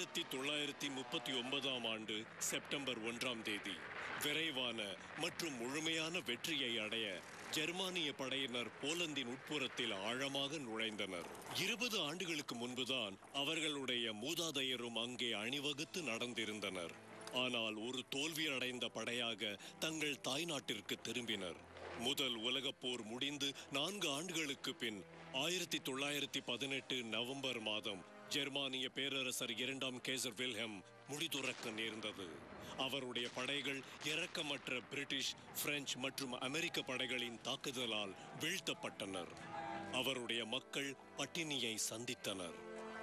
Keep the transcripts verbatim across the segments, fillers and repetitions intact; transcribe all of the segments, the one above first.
ஆயிரத்தி தொள்ளாயிரத்தி முப்பத்தி ஒன்பதாம் ஆண்டு செப்டம்பர் ஒன்றாம் தேதி விரைவான மற்றும் முழுமையான வெற்றியை அடைய ஜெர்மானிய படையினர் போலந்தின் உட்புறத்தில் ஆழமாக நுழைந்தனர். இருபது ஆண்டுகளுக்கு முன்புதான் அவர்களுடைய மூதாதையரும் அங்கே அணிவகுத்து நடந்திருந்தனர். ஆனால் ஒரு தோல்வியடைந்த படையாக தங்கள் தாய்நாட்டிற்கு திரும்பினர். முதல் உலகப் போர் முடிந்து நான்கு ஆண்டுகளுக்கு பின் ஆயிரத்தி தொள்ளாயிரத்தி பதினெட்டு நவம்பர் மாதம் ஜெர்மானிய பேரரசர் இரண்டாம் கேசர் வில்ஹெம் முடிதுறக்க நேர்ந்தது. அவருடைய படைகள் இரக்கமற்ற பிரிட்டிஷ், பிரெஞ்சு மற்றும் அமெரிக்க படைகளின் தாக்குதலால் வீழ்த்தப்பட்டனர். அவருடைய மக்கள் பட்டினியை சந்தித்தனர்.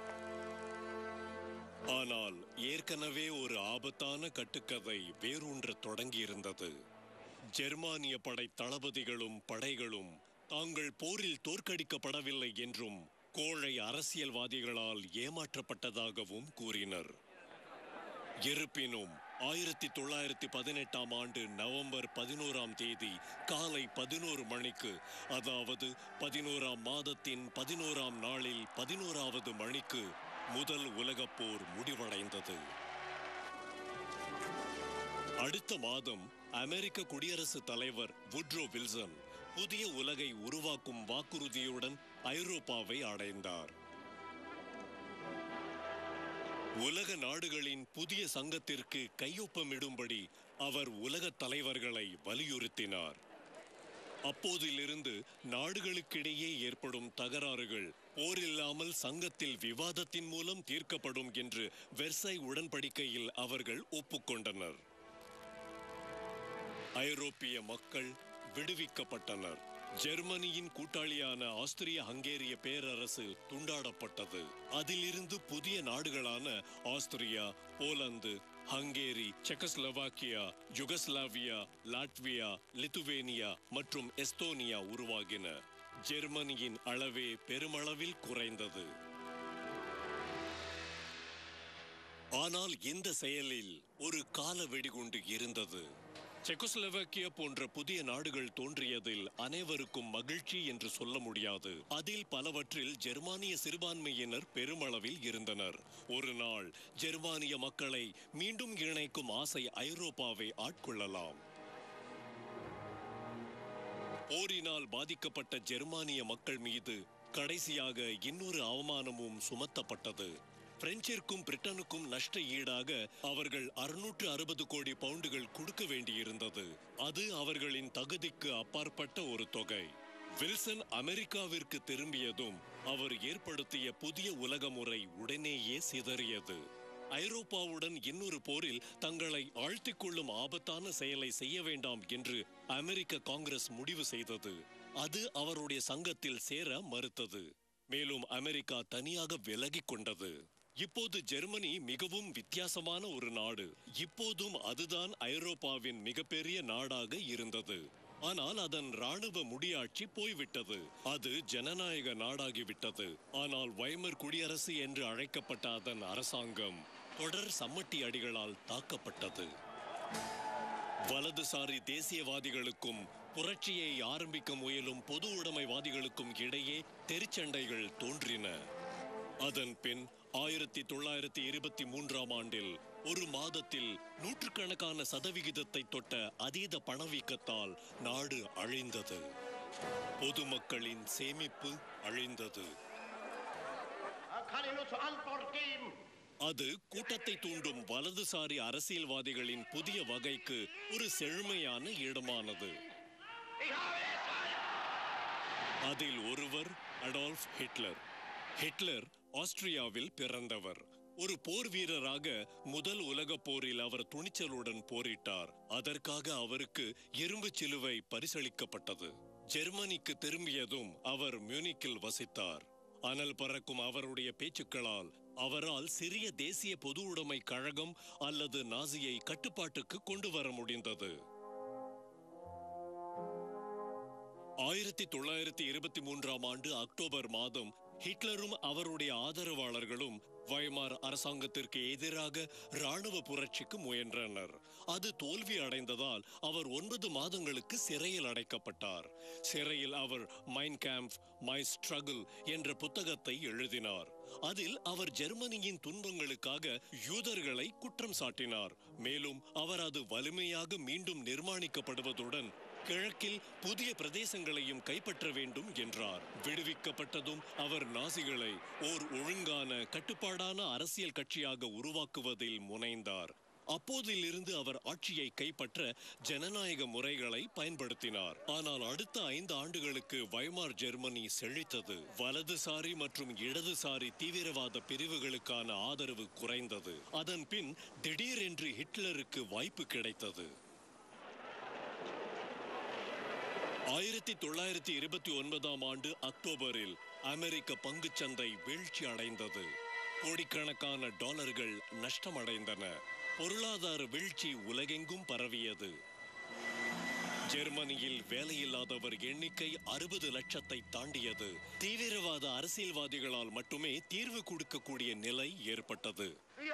ஆனால் ஏற்கனவே ஒரு ஆபத்தான கட்டுக்கதை வேரூன்ற தொடங்கியிருந்தது. ஜெர்மானிய படை தளபதிகளும் படைகளும் தாங்கள் போரில் தோற்கடிக்கப்படவில்லை என்றும் கோழை அரசியல்வாதிகளால் ஏமாற்றப்பட்டதாகவும் கூறினர். இருப்பினும் ஆயிரத்தி தொள்ளாயிரத்தி பதினெட்டாம் ஆண்டு நவம்பர் பதினோராம் தேதி காலை பதினோரு மணிக்கு, அதாவது பதினோராம் மாதத்தின் பதினோராம் நாளில் பதினோராவது மணிக்கு முதல் உலகப் போர் முடிவடைந்தது. அடுத்த மாதம் அமெரிக்க குடியரசுத் தலைவர் வுட்ரோ வில்சன் புதிய உலகை உருவாக்கும் வாக்குறுதியுடன் ஐரோப்பாவை அடைந்தார். உலக நாடுகளின் புதிய சங்கத்திற்கு கையொப்பமிடும்படி அவர் உலக தலைவர்களை வலியுறுத்தினார். அப்போதிலிருந்து நாடுகளுக்கிடையே ஏற்படும் தகராறுகள் போரில்லாமல் சங்கத்தில் விவாதத்தின் மூலம் தீர்க்கப்படும் என்று வெர்சை உடன்படிக்கையில் அவர்கள் ஒப்புக்கொண்டனர். ஐரோப்பிய மக்கள் விடுவிக்கப்பட்டனர். ஜெர்மனியின் கூட்டாளியான ஆஸ்திரிய ஹங்கேரிய பேரரசு துண்டாடப்பட்டது. அதிலிருந்து புதிய நாடுகளான Austria, Poland, Hungary, Czechoslovakia, Yugoslavia, Latvia, Lithuania மற்றும் எஸ்தோனியா உருவாகின. ஜெர்மனியின் அளவே பெருமளவில் குறைந்தது. ஆனால் இந்த செயலில் ஒரு கால வெடிகுண்டு இருந்தது. செக்கோஸ்லோவாக்கியா போன்ற புதிய நாடுகள் தோன்றியதில் அனைவருக்கும் மகிழ்ச்சி என்று சொல்ல முடியாது. அதில் பலவற்றில் ஜெர்மானிய சிறுபான்மையினர் பெருமளவில் இருந்தனர். ஒரு நாள் ஜெர்மானிய மக்களை மீண்டும் இணைக்கும் ஆசை ஐரோப்பாவை ஆட்கொள்ளலாம். போரினால் பாதிக்கப்பட்ட ஜெர்மானிய மக்கள் மீது கடைசியாக இன்னொரு அவமானமும் சுமத்தப்பட்டது. பிரெஞ்சிற்கும் பிரிட்டனுக்கும் நஷ்ட ஈடாக அவர்கள் அறுநூற்று அறுபது கோடி பவுண்டுகள் கொடுக்க வேண்டியிருந்தது. அது அவர்களின் தகுதிக்கு அப்பாற்பட்ட ஒரு தொகை. வில்சன் அமெரிக்காவிற்கு திரும்பியதும் அவர் ஏற்படுத்திய புதிய உலக முறை உடனேயே சிதறியது. ஐரோப்பாவுடன் இன்னொரு போரில் தங்களை ஆழ்த்திக் கொள்ளும் ஆபத்தான செயலை செய்ய வேண்டாம் என்று அமெரிக்க காங்கிரஸ் முடிவு செய்தது. அது அவருடைய சங்கத்தில் சேர மறுத்தது. மேலும் அமெரிக்கா தனியாக விலகிக் கொண்டது. இப்போது ஜெர்மனி மிகவும் வித்தியாசமான ஒரு நாடு. இப்போதும் அதுதான் ஐரோப்பாவின் மிகப்பெரிய நாடாக இருந்தது. ஆனால் அதன் ராணுவ முடியாட்சி போய்விட்டது. அது ஜனநாயக நாடாகிவிட்டது. ஆனால் வைமர் குடியரசு என்று அழைக்கப்பட்ட அதன் அரசாங்கம் தொடர் சம்மட்டி அடிகளால் தாக்கப்பட்டது. வலதுசாரி தேசியவாதிகளுக்கும் புரட்சியை ஆரம்பிக்க முயலும் பொது உடைமைவாதிகளுக்கும் இடையே தெரிச்சண்டைகள் தோன்றின. அதன் பின் ஆயிரத்தி தொள்ளாயிரத்தி இருபத்தி மூன்றாம் ஆண்டில் ஒரு மாதத்தில் நூற்றுக்கணக்கான சதவிகிதத்தை தொட்ட அதீத பணவீக்கத்தால் நாடு அழிந்தது. பொதுமக்களின் சேமிப்பு அழிந்தது. அது கூட்டத்தை தூண்டும் வலதுசாரி அரசியல்வாதிகளின் புதிய வகைக்கு ஒரு செழுமையான இடமானது. அதில் ஒருவர் அடால்ஃப் ஹிட்லர். ஹிட்லர் ஆஸ்திரியாவில் பிறந்தவர். ஒரு போர் வீரராக முதல் உலகப் போரில் அவர் துணிச்சலுடன் போரிட்டார். அதற்காக அவருக்கு இரும்பு சிலுவை பரிசளிக்கப்பட்டது. ஜெர்மனிக்கு திரும்பியதும் அவர் மியூனிக்கில் வசித்தார். அனல் பறக்கும் அவருடைய பேச்சுக்களால் அவரால் சிறிய தேசிய பொது உடைமை கழகம் அல்லது நாசியை கட்டுப்பாட்டுக்கு கொண்டு வர முடிந்தது. ஆயிரத்தி தொள்ளாயிரத்தி இருபத்தி மூன்றாம் ஆண்டு அக்டோபர் மாதம் ஹிட்லரும் அவருடைய ஆதரவாளர்களும் வைமார் அரசாங்கத்திற்கு எதிராக ராணுவ புரட்சிக்கு முயன்றனர். அது தோல்வி அடைந்ததால் அவர் ஒன்பது மாதங்களுக்கு சிறையில் அடைக்கப்பட்டார். சிறையில் அவர் மைன் கேம்ப் மை ஸ்ட்ரகிள் என்ற புத்தகத்தை எழுதினார். அதில் அவர் ஜெர்மனியின் துன்பங்களுக்காக யூதர்களை குற்றம் சாட்டினார். மேலும் அவர் அது வலிமையாக மீண்டும் நிர்மாணிக்கப்படுவதுடன் கிழக்கில் புதிய பிரதேசங்களையும் கைப்பற்ற வேண்டும் என்றார். விடுவிக்கப்பட்டதும் அவர் நாசிகளை ஓர் ஒழுங்கான கட்டுப்பாடான அரசியல் கட்சியாக உருவாக்குவதில் முனைந்தார். அப்போதிலிருந்து அவர் ஆட்சியை கைப்பற்ற ஜனநாயக முறைகளை பயன்படுத்தினார். ஆனால் அடுத்த ஐந்து ஆண்டுகளுக்கு வைமார் ஜெர்மனி செழித்தது. வலதுசாரி மற்றும் இடதுசாரி தீவிரவாத பிரிவுகளுக்கான ஆதரவு குறைந்தது. அதன் பின் திடீரென்று ஹிட்லருக்கு வாய்ப்பு கிடைத்தது. ஆயிரத்தி தொள்ளாயிரத்தி இருபத்தி ஒன்பதாம் ஆண்டு அக்டோபரில் அமெரிக்க பங்குச்சந்தை வீழ்ச்சி அடைந்தது. கோடிக்கணக்கான டாலர்கள் நஷ்டமடைந்தன. பொருளாதார வீழ்ச்சி உலகெங்கும் பரவியது. ஜெர்மனியில் வேலையில்லாதவர் எண்ணிக்கை அறுபது லட்சத்தை தாண்டியது. தீவிரவாத அரசியல்வாதிகளால் மட்டுமே தீர்வு கொடுக்கக்கூடிய நிலை ஏற்பட்டது.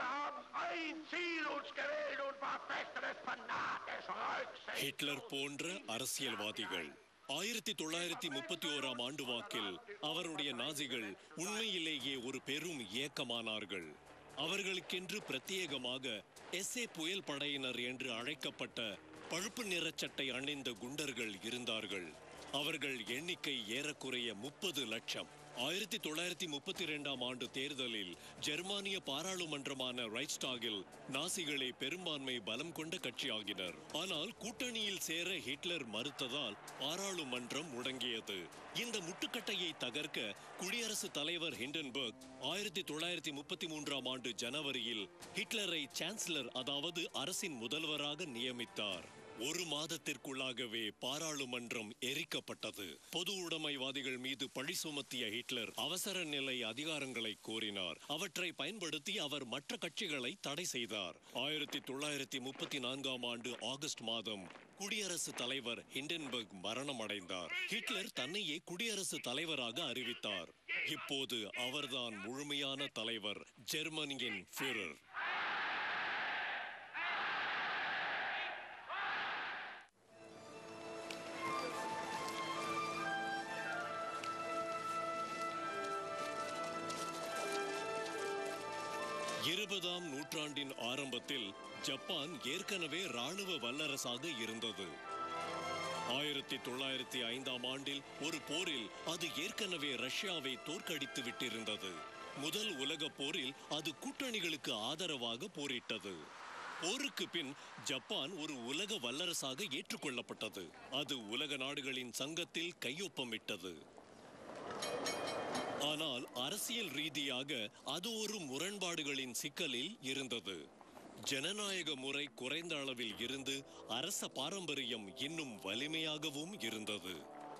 ஹிட்லர் போன்ற அரசியல்வாதிகள் ஆயிரத்தி தொள்ளாயிரத்தி முப்பத்தி ஓராம் ஆண்டு வாக்கில் அவருடைய நாசிகள் உண்மையிலேயே ஒரு பெரும் இயக்கமானார்கள். அவர்களுக்கென்று பிரத்யேகமாக எஸ் ஏ புயல் படையினர் என்று அழைக்கப்பட்ட பழுப்பு நிறச்சட்டை அணிந்த குண்டர்கள் இருந்தார்கள். அவர்கள் எண்ணிக்கை ஏறக்குறைய முப்பது லட்சம். ஆயிரத்தி தொள்ளாயிரத்தி முப்பத்தி இரண்டாம் ஆண்டு தேர்தலில் ஜெர்மானிய பாராளுமன்றமான ரைட்ஸ்டாகில் நாசிகளே பெரும்பான்மை பலம் கொண்ட கட்சியாகினர். ஆனால் கூட்டணியில் சேர ஹிட்லர் மறுத்ததால் பாராளுமன்றம் முடங்கியது. இந்த முட்டுக்கட்டையை தகர்க்க குடியரசுத் தலைவர் ஹிண்டன்பர்க் ஆயிரத்தி தொள்ளாயிரத்தி முப்பத்தி மூன்றாம் ஆண்டு ஜனவரியில் ஹிட்லரை சான்சலர், அதாவது அரசின் முதல்வராக நியமித்தார். ஒரு மாதத்திற்குள்ளாகவே பாராளுமன்றம் எரிக்கப்பட்டது. பொது உடைமைவாதிகள் மீது பழி சுமத்திய ஹிட்லர் அவசர நிலை அதிகாரங்களை கோரினார். அவற்றை பயன்படுத்தி அவர் மற்ற கட்சிகளை தடை செய்தார். ஆயிரத்தி தொள்ளாயிரத்தி முப்பத்தி நான்காம் ஆண்டு ஆகஸ்ட் மாதம் குடியரசுத் தலைவர் ஹிண்டன்பர்க் மரணம் அடைந்தார். ஹிட்லர் தன்னையே குடியரசுத் தலைவராக அறிவித்தார். இப்போது அவர்தான் முழுமையான தலைவர், ஜெர்மனியின் ஃபியூரர். இருபதாம் நூற்றாண்டின் ஆரம்பத்தில் ஜப்பான் ஏற்கனவே ராணுவ வல்லரசாக இருந்தது. ஆயிரத்தி தொள்ளாயிரத்தி ஐந்தாம் ஆண்டில் ஒரு போரில் அது ஏற்கனவே ரஷ்யாவை தோற்கடித்து விட்டிருந்தது. முதல் உலக போரில் அது கூட்டணிகளுக்கு ஆதரவாக போரிட்டது. போருக்கு பின் ஜப்பான் ஒரு உலக வல்லரசாக ஏற்றுக்கொள்ளப்பட்டது. அது உலக நாடுகளின் சங்கத்தில் கையொப்பமிட்டது. ஆனால் அரசியல் ரீதியாக அது ஒரு முரண்பாடுகளின் சிக்கலில் இருந்தது. ஜனநாயக முறை குறைந்த அளவில் இருந்து அரச பாரம்பரியம் இன்னும் வலிமையாகவும் இருந்தது.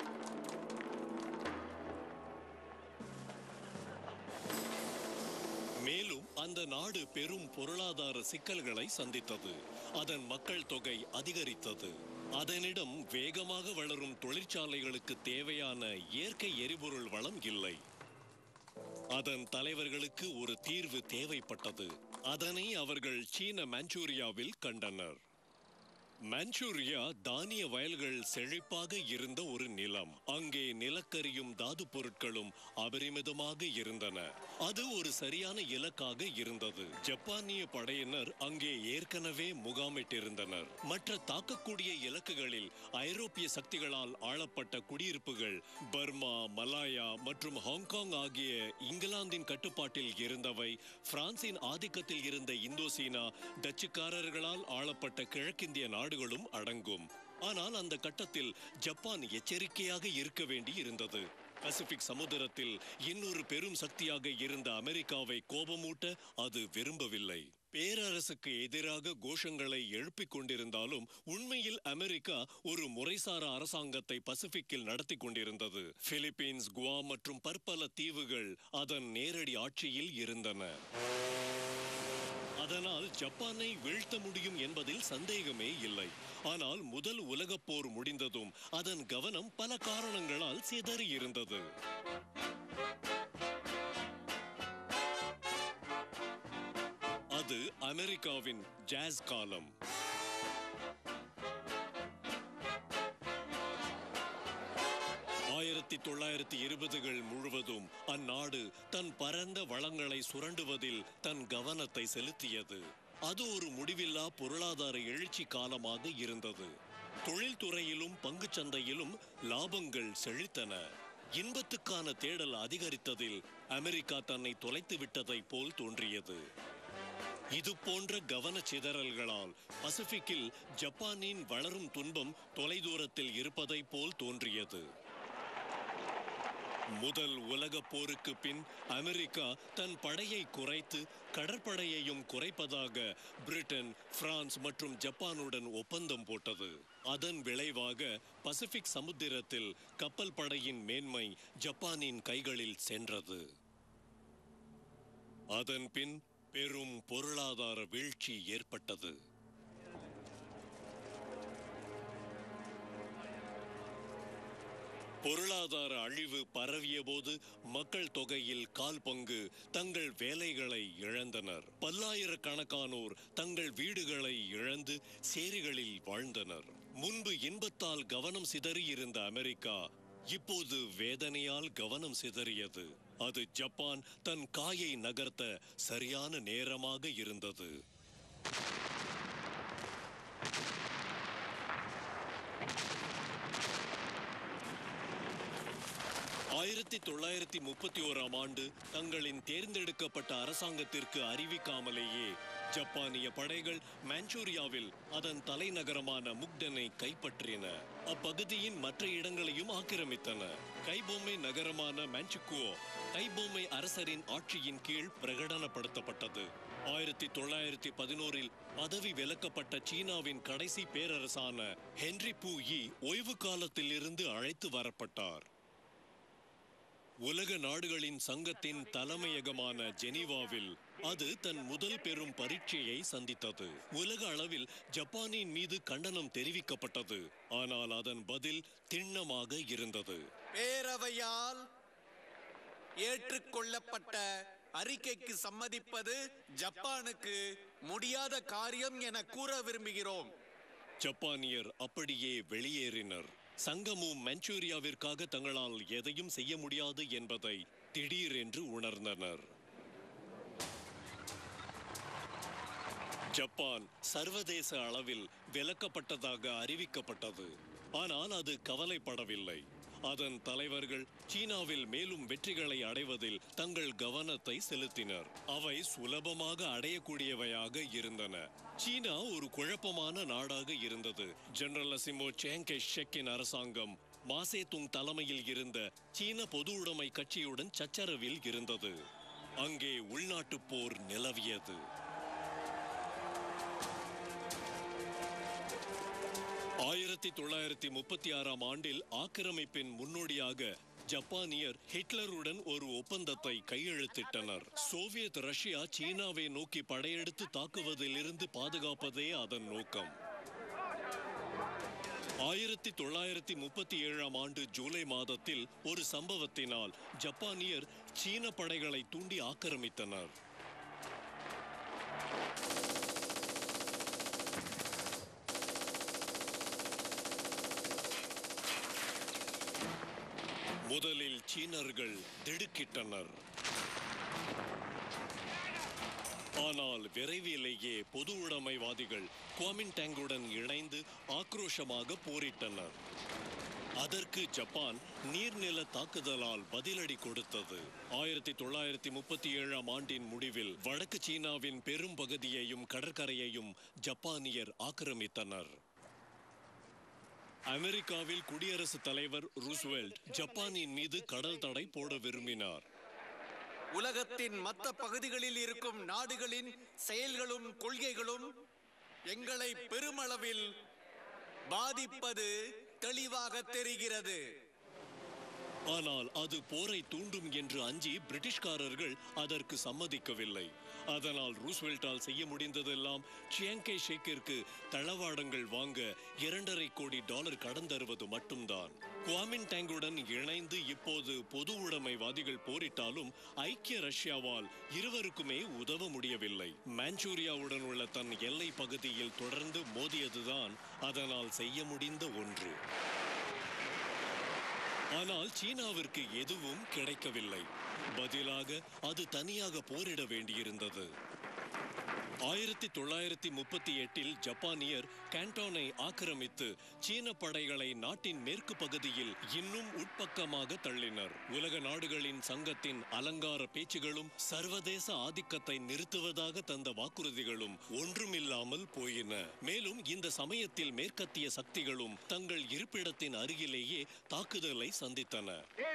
மேலும் அந்த நாடு பெரும் பொருளாதார சிக்கல்களை சந்தித்தது. அதன் மக்கள் தொகை அதிகரித்தது. அதனிடம் வேகமாக வளரும் தொழிற்சாலைகளுக்கு தேவையான இயற்கை எரிபொருள் வளம் இல்லை. அதன் தலைவர்களுக்கு ஒரு தீர்வு தேவைப்பட்டது. அதனை அவர்கள் சீன மாஞ்சூரியாவில் கண்டனர். மாஞ்சூரியா தானிய வயல்கள் செழிப்பாக இருந்த ஒரு நிலம். அங்கே நிலக்கரியும் தாது பொருட்களும் அபரிமிதமாக இருந்தன. அது ஒரு சரியான இலக்காக இருந்தது. ஜப்பானிய படையினர் அங்கே ஏற்கனவே முகாமிட்டிருந்தனர். மற்ற தாக்கக்கூடிய இலக்குகளில் ஐரோப்பிய சக்திகளால் ஆளப்பட்ட குடியிருப்புகள் பர்மா, மலாயா மற்றும் ஹாங்காங் ஆகிய இங்கிலாந்தின் கட்டுப்பாட்டில் இருந்தவை. பிரான்சின் ஆதிக்கத்தில் இருந்த இந்தோசீனா, டச்சுக்காரர்களால் ஆளப்பட்ட கிழக்கிந்திய நாடுகளும் அடங்கும். ஆனால் அந்த கட்டத்தில் ஜப்பான் எச்சரிக்கையாக இருக்க வேண்டி இருந்தது. பசிபிக் சமுத்திரத்தில் இன்னொரு பெரும் சக்தியாக இருந்த அமெரிக்காவை கோபமூட்ட அது விரும்பவில்லை. பேரரசுக்கு எதிராக கோஷங்களை எழுப்பிக் கொண்டிருந்தாலும் உண்மையில் அமெரிக்கா ஒரு முறைசாரா அரசாங்கத்தை பசிபிக்கில் நடத்தி கொண்டிருந்தது. பிலிப்பீன்ஸ், குவாம் மற்றும் பற்பல தீவுகள் அதன் நேரடி ஆட்சியில் இருந்தன. அதனால் ஜப்பானை வீழ்த்த முடியும் என்பதில் சந்தேகமே இல்லை. ஆனால் முதல் உலகப் போர் முடிந்ததும் அதன் கவனம் பல காரணங்களால் சிதறி இருந்தது. அது அமெரிக்காவின் ஜாஸ் காலம். ஆயிரத்தி தொள்ளாயிரத்தி இருபதுகள் முழுவதும் அந்நாடு தன் பரந்த வளங்களை சுரண்டுவதில் தன் கவனத்தை செலுத்தியது. அது ஒரு முடிவில்லா பொருளாதார எழுச்சி காலமாக இருந்தது. தொழில்துறையிலும் பங்குச் சந்தையிலும் லாபங்கள் செழித்தன. இன்பத்துக்கான தேடல் அதிகரித்ததில் அமெரிக்கா தன்னை தொலைத்து விட்டதை போல் தோன்றியது. இது போன்ற கவன சிதறல்களால் பசிபிக்கில் ஜப்பானின் வளரும் துன்பம் தொலைதூரத்தில் இருப்பதை போல் தோன்றியது. முதல் உலகப் போருக்கு பின் அமெரிக்கா தன் படையை குறைத்து கடற்படையையும் குறைப்பதாக பிரிட்டன், பிரான்ஸ் மற்றும் ஜப்பானுடன் ஒப்பந்தம் போட்டது. அதன் விளைவாக பசிபிக் சமுத்திரத்தில் கப்பல் படையின் மேன்மை ஜப்பானின் கைகளில் சென்றது. அதன் பின் பெரும் பொருளாதார வீழ்ச்சி ஏற்பட்டது. பொருளாதார அழிவு பரவிய போது மக்கள் தொகையில் கால் பங்கு தங்கள் வேலைகளை இழந்தனர். பல்லாயிரக்கணக்கானோர் தங்கள் வீடுகளை இழந்து சேரிகளில் வாழ்ந்தனர். முன்பு இன்பத்தால் கவனம் சிதறியிருந்த அமெரிக்கா இப்போது வேதனையால் கவனம் சிதறியது. அது ஜப்பான் தன் காயை நகர்த்த சரியான நேரமாக இருந்தது. ஆயிரத்தி தொள்ளாயிரத்தி முப்பத்தி ஓராம் ஆண்டு தங்களின் தேர்ந்தெடுக்கப்பட்ட அரசாங்கத்திற்கு அறிவிக்காமலேயே ஜப்பானிய படைகள் மாஞ்சூரியாவில் அதன் தலைநகரமான முக்டனை கைப்பற்றின. அப்பகுதியின் மற்ற இடங்களையும் ஆக்கிரமித்தன. கைபொம்மை நகரமான மான்சுகுவோ கைபொம்மை அரசரின் ஆட்சியின் கீழ் பிரகடனப்படுத்தப்பட்டது. ஆயிரத்தி தொள்ளாயிரத்தி பதினோரில் பதவி விலக்கப்பட்ட சீனாவின் கடைசி பேரரசான ஹென்றி பூ யி ஓய்வு காலத்தில் இருந்து அழைத்து வரப்பட்டார். உலக நாடுகளின் சங்கத்தின் தலைமையகமான ஜெனீவாவில் அது தன் முதல் பெரும் பரீட்சையை சந்தித்தது. உலக அளவில் ஜப்பானின் மீது கண்டனம் தெரிவிக்கப்பட்டது. ஆனால் அதன் பதில் திண்ணமாக இருந்தது. பேரவையால் ஏற்றுக்கொள்ளப்பட்ட அறிக்கைக்கு சம்மதிப்பது ஜப்பானுக்கு முடியாத காரியம் என கூற விரும்புகிறோம். ஜப்பானியர் அப்படியே வெளியேறினர். சங்கமும் மான்சூரியாவிற்காக தங்களால் எதையும் செய்ய முடியாது என்பதை திடீரென்று உணர்ந்தனர். ஜப்பான் சர்வதேச அளவில் விலக்கப்பட்டதாக அறிவிக்கப்பட்டது. ஆனால் அது கவலைப்படவில்லை. அதன் தலைவர்கள் சீனாவில் மேலும் வெற்றிகளை அடைவதில் தங்கள் கவனத்தை செலுத்தினர். அவை சுலபமாக அடையக்கூடியவையாக இருந்தன. சீனா ஒரு குழப்பமான நாடாக இருந்தது. ஜெனரல் அசிமோ சியாங் கை ஷெக்கின் அரசாங்கம் மாசேதுங் தலைமையில் இருந்த சீன பொது உடைமை கட்சியுடன் சச்சரவில் இருந்தது. அங்கே உள்நாட்டு போர் நிலவியது. ஆயிரத்தி தொள்ளாயிரத்தி முப்பத்தி ஆறாம் ஆண்டில் ஆக்கிரமிப்பின் முன்னோடியாக ஜப்பானியர் ஹிட்லருடன் ஒரு ஒப்பந்தத்தை கையெழுத்திட்டனர். சோவியத் ரஷ்யா சீனாவை நோக்கி படையெடுத்து தாக்குவதிலிருந்து பாதுகாப்பதே அதன் நோக்கம். ஆயிரத்தி தொள்ளாயிரத்தி முப்பத்தி ஏழாம் ஆண்டு ஜூலை மாதத்தில் ஒரு சம்பவத்தினால் ஜப்பானியர் சீன படைகளை தூண்டி ஆக்கிரமித்தனர். முதலில் சீனர்கள் திடுக்கிட்டனர். ஆனால் விரைவிலேயே பொது உடைமைவாதிகள் குவாமின்டாங்குடன் இணைந்து ஆக்ரோஷமாக போரிட்டனர். அதற்கு ஜப்பான் நீர்நில தாக்குதலால் பதிலடி கொடுத்தது. ஆயிரத்தி தொள்ளாயிரத்தி முப்பத்தி ஏழாம் ஆண்டின் முடிவில் வடக்கு சீனாவின் பெரும் பகுதியையும் கடற்கரையையும் ஜப்பானியர் ஆக்கிரமித்தனர். அமெரிக்காவில் குடியரசுத் தலைவர் ரூஸ்வெல்ட் ஜப்பானின் மீது கடல் தடை போட விரும்பினார். உலகத்தின் மற்ற பகுதிகளில் இருக்கும் நாடுகளின் செயல்களும் கொள்கைகளும் எங்களை பெருமளவில் பாதிப்பது தெளிவாக தெரிகிறது. ஆனால் அது போரை தூண்டும் என்று அஞ்சி பிரிட்டிஷ்காரர்கள் அதற்கு சம்மதிக்கவில்லை. அதனால் ரூஸ்வெல்ட்டால் செய்ய முடிந்ததெல்லாம் சியாங் கை ஷெக்கிற்கு தளவாடங்கள் வாங்க இரண்டரை கோடி டாலர் கடன் தருவது மட்டும்தான். குவாமின்டாங்குடன் இணைந்து இப்போது பொது உடைமைவாதிகள் போரிட்டாலும் ஐக்கிய ரஷ்யாவால் இருவருக்குமே உதவ முடியவில்லை. மான்சூரியாவுடன் உள்ள தன் எல்லை பகுதியில் தொடர்ந்து மோதியதுதான் அதனால் செய்ய முடிந்த ஒன்று. ஆனால் சீனாவிற்கு எதுவும் கிடைக்கவில்லை. பதிலாக அது தனியாக போரிட வேண்டியிருந்தது. ஆயிரத்தி தொள்ளாயிரத்தி முப்பத்தி எட்டில் ஜப்பானியர் கேண்டோனை ஆக்கிரமித்து சீன படைகளை நாட்டின் மேற்கு பகுதியில் இன்னும் உட்பக்கமாக தள்ளினர். உலக நாடுகளின் சங்கத்தின் அலங்கார பேச்சுகளும் சர்வதேச ஆதிக்கத்தை நிறுத்துவதாக தந்த வாக்குறுதிகளும் ஒன்றுமில்லாமல் போயின. மேலும் இந்த சமயத்தில் மேற்கத்திய சக்திகளும் தங்கள் இருப்பிடத்தின் அருகிலேயே தாக்குதலை சந்தித்தன.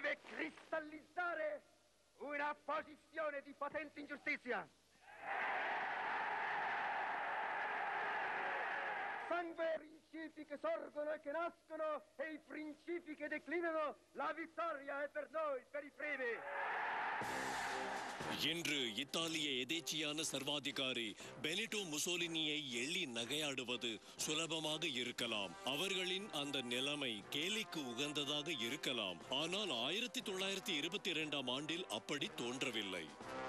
Sangue principi che sorgono e che nascono e i principi che declinano, la vittoria è per noi, per i primi. இன்று இத்தாலிய எதேச்சியான சர்வாதிகாரி பெனிட்டோ முசோலினியை எள்ளி நகையாடுவது சுலபமாக இருக்கலாம். அவர்களின் அந்த நிலைமை கேலிக்கு உகந்ததாக இருக்கலாம். ஆனால் ஆயிரத்தி தொள்ளாயிரத்தி இருபத்தி இரண்டாம் ஆண்டில் அப்படி தோன்றவில்லை.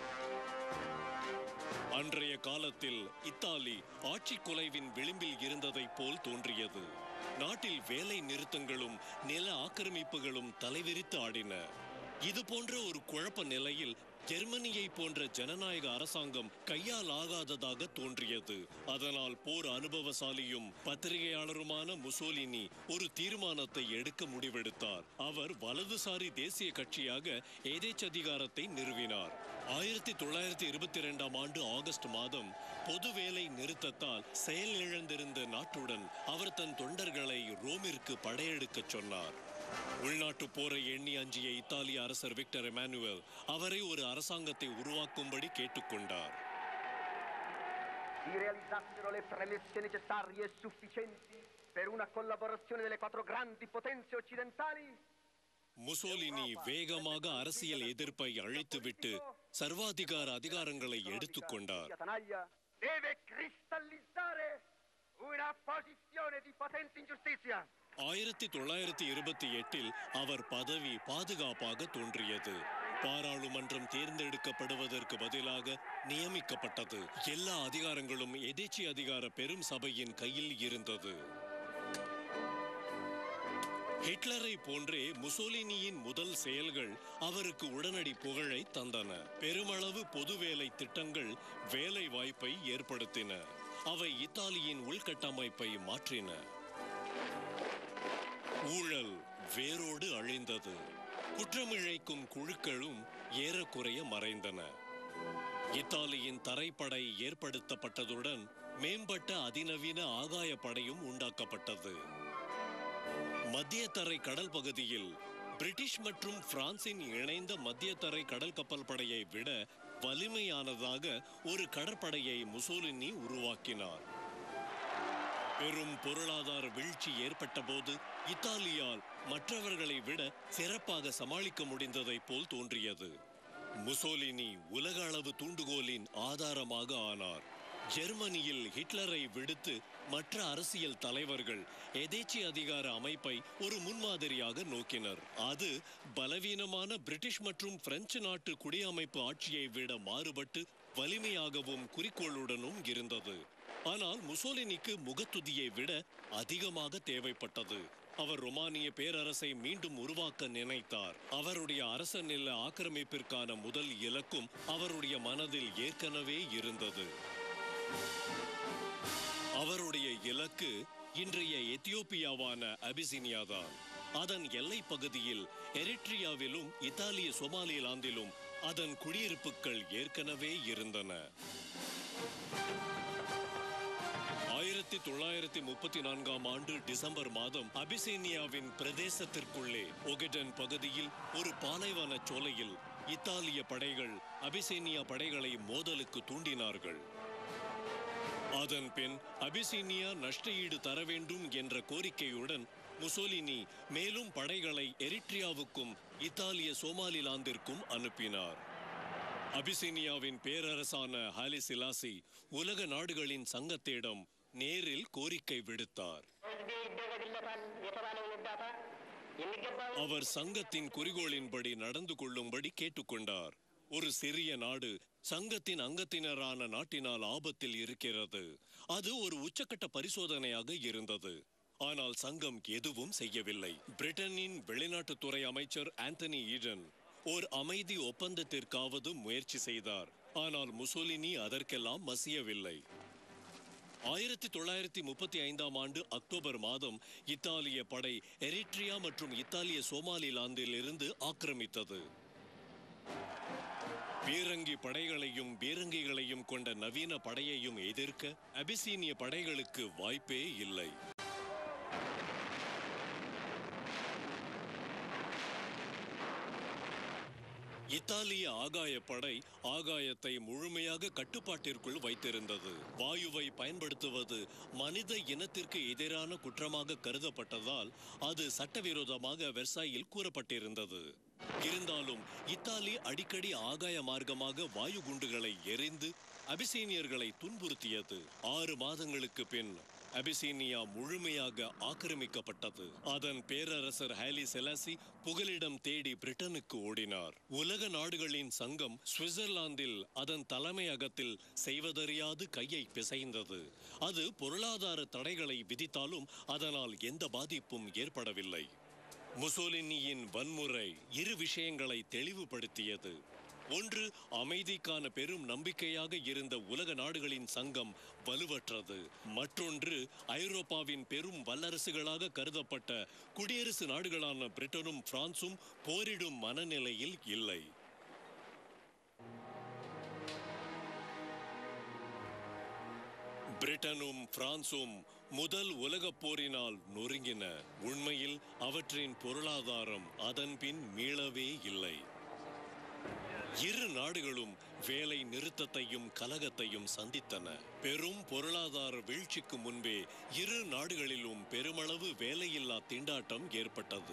அன்றைய காலத்தில் இத்தாலி ஆட்சி குலைவின் விளிம்பில் இருந்ததை போல் தோன்றியது. நாட்டில் வேலை நிறுத்தங்களும் நில ஆக்கிரமிப்புகளும் தலைவிரித்து ஆடின. இது போன்ற ஒரு குழப்ப நிலையில் ஜெர்மனியை போன்ற ஜனநாயக அரசாங்கம் கையால் ஆகாததாக தோன்றியது. அதனால் போர் அனுபவசாலியும் பத்திரிகையாளருமான முசோலினி ஒரு தீர்மானத்தை எடுக்க முடிவெடுத்தார். அவர் வலதுசாரி தேசிய கட்சியாக ஏதேச்சதிகாரத்தை நிறுவினார். ஆயிரத்தி தொள்ளாயிரத்தி இருபத்தி இரண்டாம் ஆண்டு ஆகஸ்ட் மாதம் பொது வேலை நிறுத்தத்தால் செயலிழந்திருந்த நாட்டுடன் அவர் தன் தொண்டர்களை ரோமிற்கு படையெடுக்கச் சொன்னார். உள்நாட்டு போரை எண்ணி அஞ்சிய இத்தாலிய அரசர் விக்டர் எமானுவேல் அவரை ஒரு அரசாங்கத்தை உருவாக்கும்படி கேட்டுக்கொண்டார். Si realizzassero le premesse necessarie e sufficienti per una collaborazione delle quattro grandi potenze occidentali. Mussolini வேகமாக அரசியல் எதிர்ப்பை அழித்துவிட்டு சர்வாதிகார அதிகாரங்களை எடுத்துக்கொண்டார். Deve cristallizzare una posizione di potente ingiustizia. ஆயிரத்தி தொள்ளாயிரத்தி இருபத்தி எட்டில் அவர் பதவி பாதுகாப்பாக தோன்றியது. பாராளுமன்றம் தேர்ந்தெடுக்கப்படுவதற்கு பதிலாக நியமிக்கப்பட்டது. எல்லா அதிகாரங்களும் எதேச்சி அதிகார பெரும் சபையின் கையில் இருந்தது. ஹிட்லரை போன்றே முசோலினியின் முதல் செயல்கள் அவருக்கு உடனடி புகழை தந்தன. பெருமளவு பொது வேலை திட்டங்கள் வேலை வாய்ப்பை ஏற்படுத்தின. அவை இத்தாலியின் உள்கட்டமைப்பை மாற்றின. ஊழல் வேரோடு அழிந்தது. குற்றமிழைக்கும் குழுக்களும் ஏறக்குறைய மறைந்தன. இத்தாலியின் தரைப்படை ஏற்படுத்தப்பட்டதுடன் மேம்பட்ட அதிநவீன ஆகாய படையும் உண்டாக்கப்பட்டது. மத்திய தரை கடல் பகுதியில் பிரிட்டிஷ் மற்றும் பிரான்சின் இணைந்த மத்திய தரை கடல் கப்பல் படையை விட வலிமையானதாக ஒரு கடற்படையை முசோலினி உருவாக்கினார். பெரும் பொருளாதார வீழ்ச்சி ஏற்பட்ட போது இத்தாலியால் மற்றவர்களை விட சிறப்பாக சமாளிக்க முடிந்ததை போல் தோன்றியது. முசோலினி உலக அளவு தூண்டுகோலின் ஆதாரமாக ஆனார். ஜெர்மனியில் ஹிட்லரை விடுத்து மற்ற அரசியல் தலைவர்கள் எதேச்சி அதிகார அமைப்பை ஒரு முன்மாதிரியாக நோக்கினர். அது பலவீனமான பிரிட்டிஷ் மற்றும் பிரெஞ்சு நாட்டு குடியமைப்பு ஆட்சியை விட மாறுபட்டு வலிமையாகவும் குறிக்கோளுடனும் இருந்தது. ஆனால் முசோலினிக்கு முகத்துதியை விட அதிகமாக தேவைப்பட்டது. அவர் ரோமானிய பேரரசை மீண்டும் உருவாக்க நினைத்தார். அவருடைய அரச நில ஆக்கிரமிப்பிற்கான முதல் இலக்கும் அவருடைய மனதில் ஏற்கனவே இருந்தது. அவருடைய இலக்கு இன்றைய எத்தியோப்பியாவான அபிசினியா தான். அதன் எல்லை பகுதியில் எரிட்ரியாவிலும் இத்தாலிய சோமாலிலாந்திலும் அதன் குடியிருப்புகள் ஏற்கனவே இருந்தன. ஆயிரத்தி தொள்ளாயிரத்தி முப்பத்தி நான்காம் ஆண்டு டிசம்பர் மாதம் அபிசேனியாவின் பிரதேசத்திற்குள்ளே ஒகெடன் பகுதியில் ஒரு பாலைவன சோலையில் இத்தாலிய படைகள் அபிசேனியா படைகளை மோதலுக்கு தூண்டினார்கள். அதன் பின் அபிசீனியா நஷ்ட ஈடு தர வேண்டும் என்ற கோரிக்கையுடன் முசோலினி மேலும் படைகளை எரிட்ரியாவுக்கும் இத்தாலிய சோமாலிலாந்திற்கும் அனுப்பினார். அபிசீனியாவின் பேரரசான ஹாலி செலாசி உலக நாடுகளின் சங்கத்திடம் நேரில் கோரிக்கை விடுத்தார். அவர் சங்கத்தின் குறிக்கோளின்படி நடந்து கொள்ளும்படி கேட்டுக்கொண்டார். ஒரு சிறிய நாடு சங்கத்தின் அங்கத்தினரான நாட்டினால் ஆபத்தில் இருக்கிறது. அது ஒரு உச்சக்கட்ட பரிசோதனையாக இருந்தது. ஆனால் சங்கம் எதுவும் செய்யவில்லை. பிரிட்டனின் வெளிநாட்டுத்துறை அமைச்சர் ஆந்தனி ஈடன் ஓர் அமைதி ஒப்பந்தத்திற்காவது முயற்சி செய்தார். ஆனால் முசோலினி அதற்கெல்லாம் மசியவில்லை. ஆயிரத்தி தொள்ளாயிரத்தி முப்பத்தி ஐந்தாம் ஆண்டு அக்டோபர் மாதம் இத்தாலிய படை எரிட்ரியா மற்றும் இத்தாலிய சோமாலிலாந்தில் இருந்து ஆக்கிரமித்தது. பீரங்கி படைகளையும் பீரங்கிகளையும் கொண்ட நவீன படையையும் எதிர்க்க அபிசீனிய படைகளுக்கு வாய்ப்பே இல்லை. இத்தாலிய ஆகாயப்படை ஆகாயத்தை முழுமையாக கட்டுப்பாட்டிற்குள் வைத்திருந்தது. வாயுவை பயன்படுத்துவது மனித இனத்திற்கு எதிரான குற்றமாக கருதப்பட்டதால் அது சட்டவிரோதமாக வெர்சாயில் கூறப்பட்டிருந்தது. இருந்தாலும் இத்தாலி அடிக்கடி ஆகாய மார்க்கமாக வாயு குண்டுகளை எறிந்து அபிசீனியர்களை துன்புறுத்தியது. ஆறு மாதங்களுக்கு பின் அபிசீனியா முழுமையாக ஆக்கிரமிக்கப்பட்டது. அதன் பேரரசர் ஹேலி செலாசி புகலிடம் தேடி பிரிட்டனுக்கு ஓடினார். உலக நாடுகளின் சங்கம் சுவிட்சர்லாந்தில் அதன் தலைமையகத்தில் செய்வதறியாது கையை பிசைந்தது. அது பொருளாதார தடைகளை விதித்தாலும் அதனால் எந்த பாதிப்பும் ஏற்படவில்லை. முசோலினியின் வன்முறை இரு விஷயங்களை தெளிவுபடுத்தியது. ஒன்று, அமைதிக்கான பெரும் நம்பிக்கையாக இருந்த உலக நாடுகளின் சங்கம் வலுவற்றது. மற்றொன்று, ஐரோப்பாவின் பெரும் வல்லரசுகளாக கருதப்பட்ட குடியரசு நாடுகளான பிரிட்டனும் பிரான்சும் போரிடும் மனநிலையில் இல்லை. பிரிட்டனும் பிரான்சும் முதல் உலகப் போரினால் நொறுங்கின. உண்மையில் அவற்றின் பொருளாதாரம் அதன் பின் மீளவே இல்லை. இரு நாடுகளும் வேலை நிறுத்தத்தையும் கலகத்தையும் சந்தித்தன. பெரும் பொருளாதார வீழ்ச்சிக்கு முன்பே இரு நாடுகளிலும் பெருமளவு வேலையில்லா திண்டாட்டம் ஏற்பட்டது.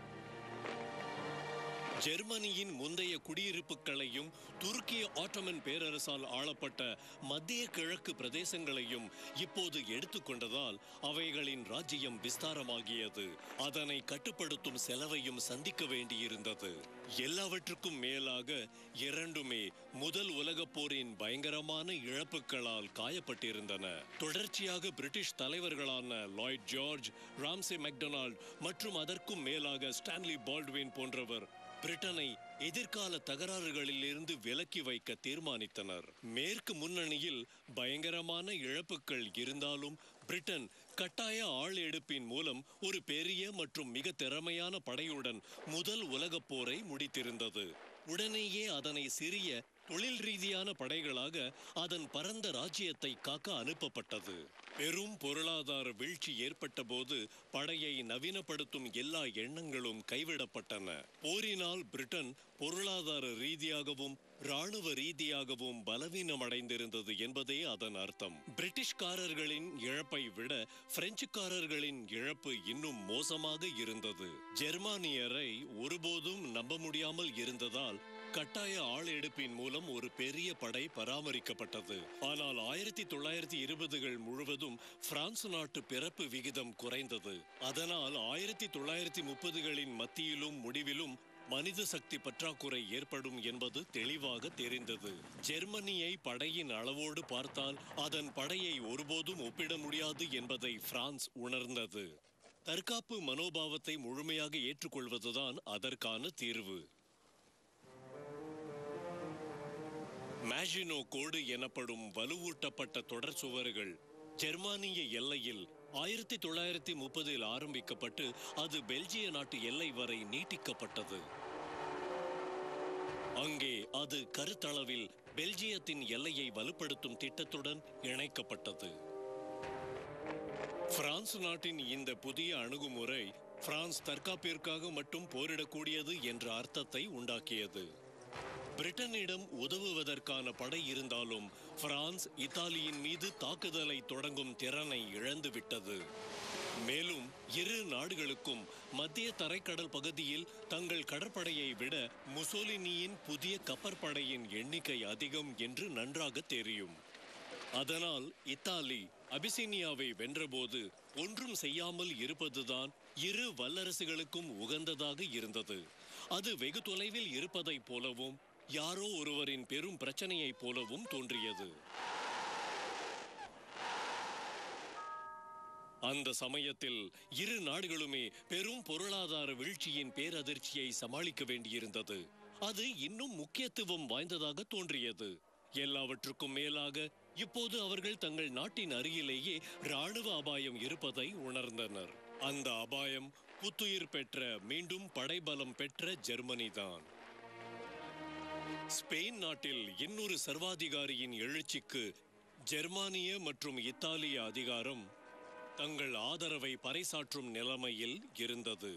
ஜெர்மனியின் முந்தைய குடியிருப்புகளையும் துருக்கிய ஆட்டோமன் பேரரசால் ஆளப்பட்ட மத்திய கிழக்கு பிரதேசங்களையும் இப்போது எடுத்துக்கொண்டதால் அவைகளின் ராஜ்யம் விஸ்தாரமாகியது. அதனை கட்டுப்படுத்தும் செலவையும் சந்திக்க வேண்டியிருந்தது. எல்லாவற்றுக்கும் மேலாக இரண்டுமே முதல் உலகப் போரின் பயங்கரமான இழப்புகளால் காயப்பட்டிருந்தன. தொடர்ச்சியாக பிரிட்டிஷ் தலைவர்களான லாய்ட் ஜார்ஜ், ராம்சே மெக்டொனால்ட் மற்றும் அதற்கும் மேலாக ஸ்டான்லி பால்ட்வின் போன்றவர் பிரிட்டனை எதிர்கால தகராறுகளில் இருந்து விலக்கி வைக்க தீர்மானித்தனர். மேற்கு முன்னணியில் பயங்கரமான இழப்புகள் இருந்தாலும் பிரிட்டன் கட்டாய ஆள் எடுப்பின் மூலம் ஒரு பெரிய மற்றும் மிக திறமையான படையுடன் முதல் உலகப் போரை முடித்திருந்தது. உடனேயே அதனை சிறிய தொழில் ரீதியான படைகளாக அதன் பரந்த ராஜ்யத்தை காக்க அனுப்பப்பட்டது. பெரும் பொருளாதார வீழ்ச்சி ஏற்பட்ட போது படையை நவீனப்படுத்தும் எல்லா எண்ணங்களும் கைவிடப்பட்டன. போரினால் பிரிட்டன் பொருளாதார ரீதியாகவும் இராணுவ ரீதியாகவும் பலவீனமடைந்திருந்தது என்பதே அதன் அர்த்தம். பிரிட்டிஷ்காரர்களின் இழப்பை விட பிரெஞ்சுக்காரர்களின் இழப்பு இன்னும் மோசமாக இருந்தது. ஜெர்மானியரை ஒருபோதும் நம்ப முடியாமல் இருந்ததால் கட்டாய ஆள் எடுப்பின் மூலம் ஒரு பெரிய படை பராமரிக்கப்பட்டது. ஆனால் ஆயிரத்தி தொள்ளாயிரத்தி இருபதுகள் முழுவதும் பிரான்ஸ் நாட்டு பிறப்பு விகிதம் குறைந்தது. அதனால் ஆயிரத்தி தொள்ளாயிரத்தி முப்பதுகளின் மத்தியிலும் முடிவிலும் மனித சக்தி பற்றாக்குறை ஏற்படும் என்பது தெளிவாக தெரிந்தது. ஜெர்மனியை படையின் அளவோடு பார்த்தால் அதன் படையை ஒருபோதும் ஒப்பிட முடியாது என்பதை பிரான்ஸ் உணர்ந்தது. தற்காப்பு மனோபாவத்தை முழுமையாக ஏற்றுக்கொள்வதுதான் அதற்கான தீர்வு. மேஜினோ கோடு எனப்படும் வலுவூட்டப்பட்ட தொடர் சுவர்கள் ஜெர்மானிய எல்லையில் ஆயிரத்தி தொள்ளாயிரத்தி முப்பதில் ஆரம்பிக்கப்பட்டு அது பெல்ஜிய நாட்டு எல்லை வரை நீட்டிக்கப்பட்டது. அங்கே அது கருத்தளவில் பெல்ஜியத்தின் எல்லையை வலுப்படுத்தும் திட்டத்துடன் இணைக்கப்பட்டது. பிரான்ஸ் நாட்டின் இந்த புதிய அணுகுமுறை பிரான்ஸ் தற்காப்பிற்காக மட்டும் போரிடக்கூடியது என்ற அர்த்தத்தை உண்டாக்கியது. பிரிட்டனிடம் உதவுவதற்கான படை இருந்தாலும் பிரான்ஸ் இத்தாலியின் மீது தாக்குதலை தொடங்கும் திறனை இழந்துவிட்டது. மேலும் இரு நாடுகளுக்கும் மத்திய தரைக்கடல் பகுதியில் தங்கள் கடற்படையை விட முசோலினியின் புதிய கப்பற்படையின் எண்ணிக்கை அதிகம் என்று நன்றாக தெரியும். அதனால் இத்தாலி அபிசீனியாவை வென்றபோது ஒன்றும் செய்யாமல் இருப்பதுதான் இரு வல்லரசுகளுக்கும் உகந்ததாக இருந்தது. அது வெகு தொலைவில் இருப்பதைப் போலவும் யாரோ ஒருவரின் பெரும் பிரச்சனையைப் போலவும் தோன்றியது. அந்த சமயத்தில் இரு நாடுகளுமே பெரும் பொருளாதார வீழ்ச்சியின் பேரதிர்ச்சியை சமாளிக்க வேண்டியிருந்தது. அது இன்னும் முக்கியத்துவம் வாய்ந்ததாக தோன்றியது. எல்லாவற்றுக்கும் மேலாக இப்போது அவர்கள் தங்கள் நாட்டின் அருகிலேயே ராணுவ அபாயம் இருப்பதை உணர்ந்தனர். அந்த அபாயம் புத்துயிர் பெற்ற, மீண்டும் படைபலம் பெற்ற ஜெர்மனிதான். ஸ்பெயின் நாட்டில் இன்னொரு சர்வாதிகாரியின் எழுச்சிக்கு ஜெர்மானிய மற்றும் இத்தாலிய அதிகாரம் தங்கள் ஆதரவை பறைசாற்றும் நிலைமையில் இருந்தது.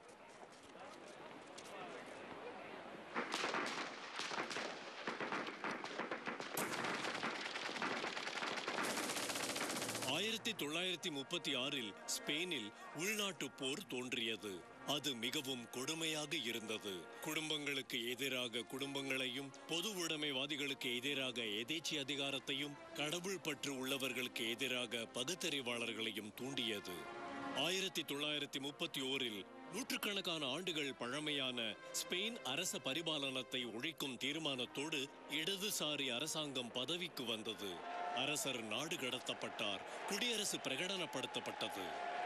ஆயிரத்தி தொள்ளாயிரத்தி முப்பத்தி ஆறில் ஸ்பெயினில் உள்நாட்டு போர் தோன்றியது. அது மிகவும் கொடுமையாக இருந்தது. குடும்பங்களுக்கு எதிராக குடும்பங்களையும், பொது உடைமைவாதிகளுக்கு எதிராக எதேச்சி அதிகாரத்தையும், கடவுள் பற்று உள்ளவர்களுக்கு எதிராக பகுத்தறிவாளர்களையும் தூண்டியது. ஆயிரத்தி தொள்ளாயிரத்தி முப்பத்தி ஓரில் நூற்றுக்கணக்கான ஆண்டுகள் பழமையான ஸ்பெயின் அரச பரிபாலனத்தை ஒழிக்கும் தீர்மானத்தோடு இடதுசாரி அரசாங்கம் பதவிக்கு வந்தது. அரசர் நாடு கடத்தப்பட்டார். குடியரசு பிரகடனப்படுத்தப்பட்டது.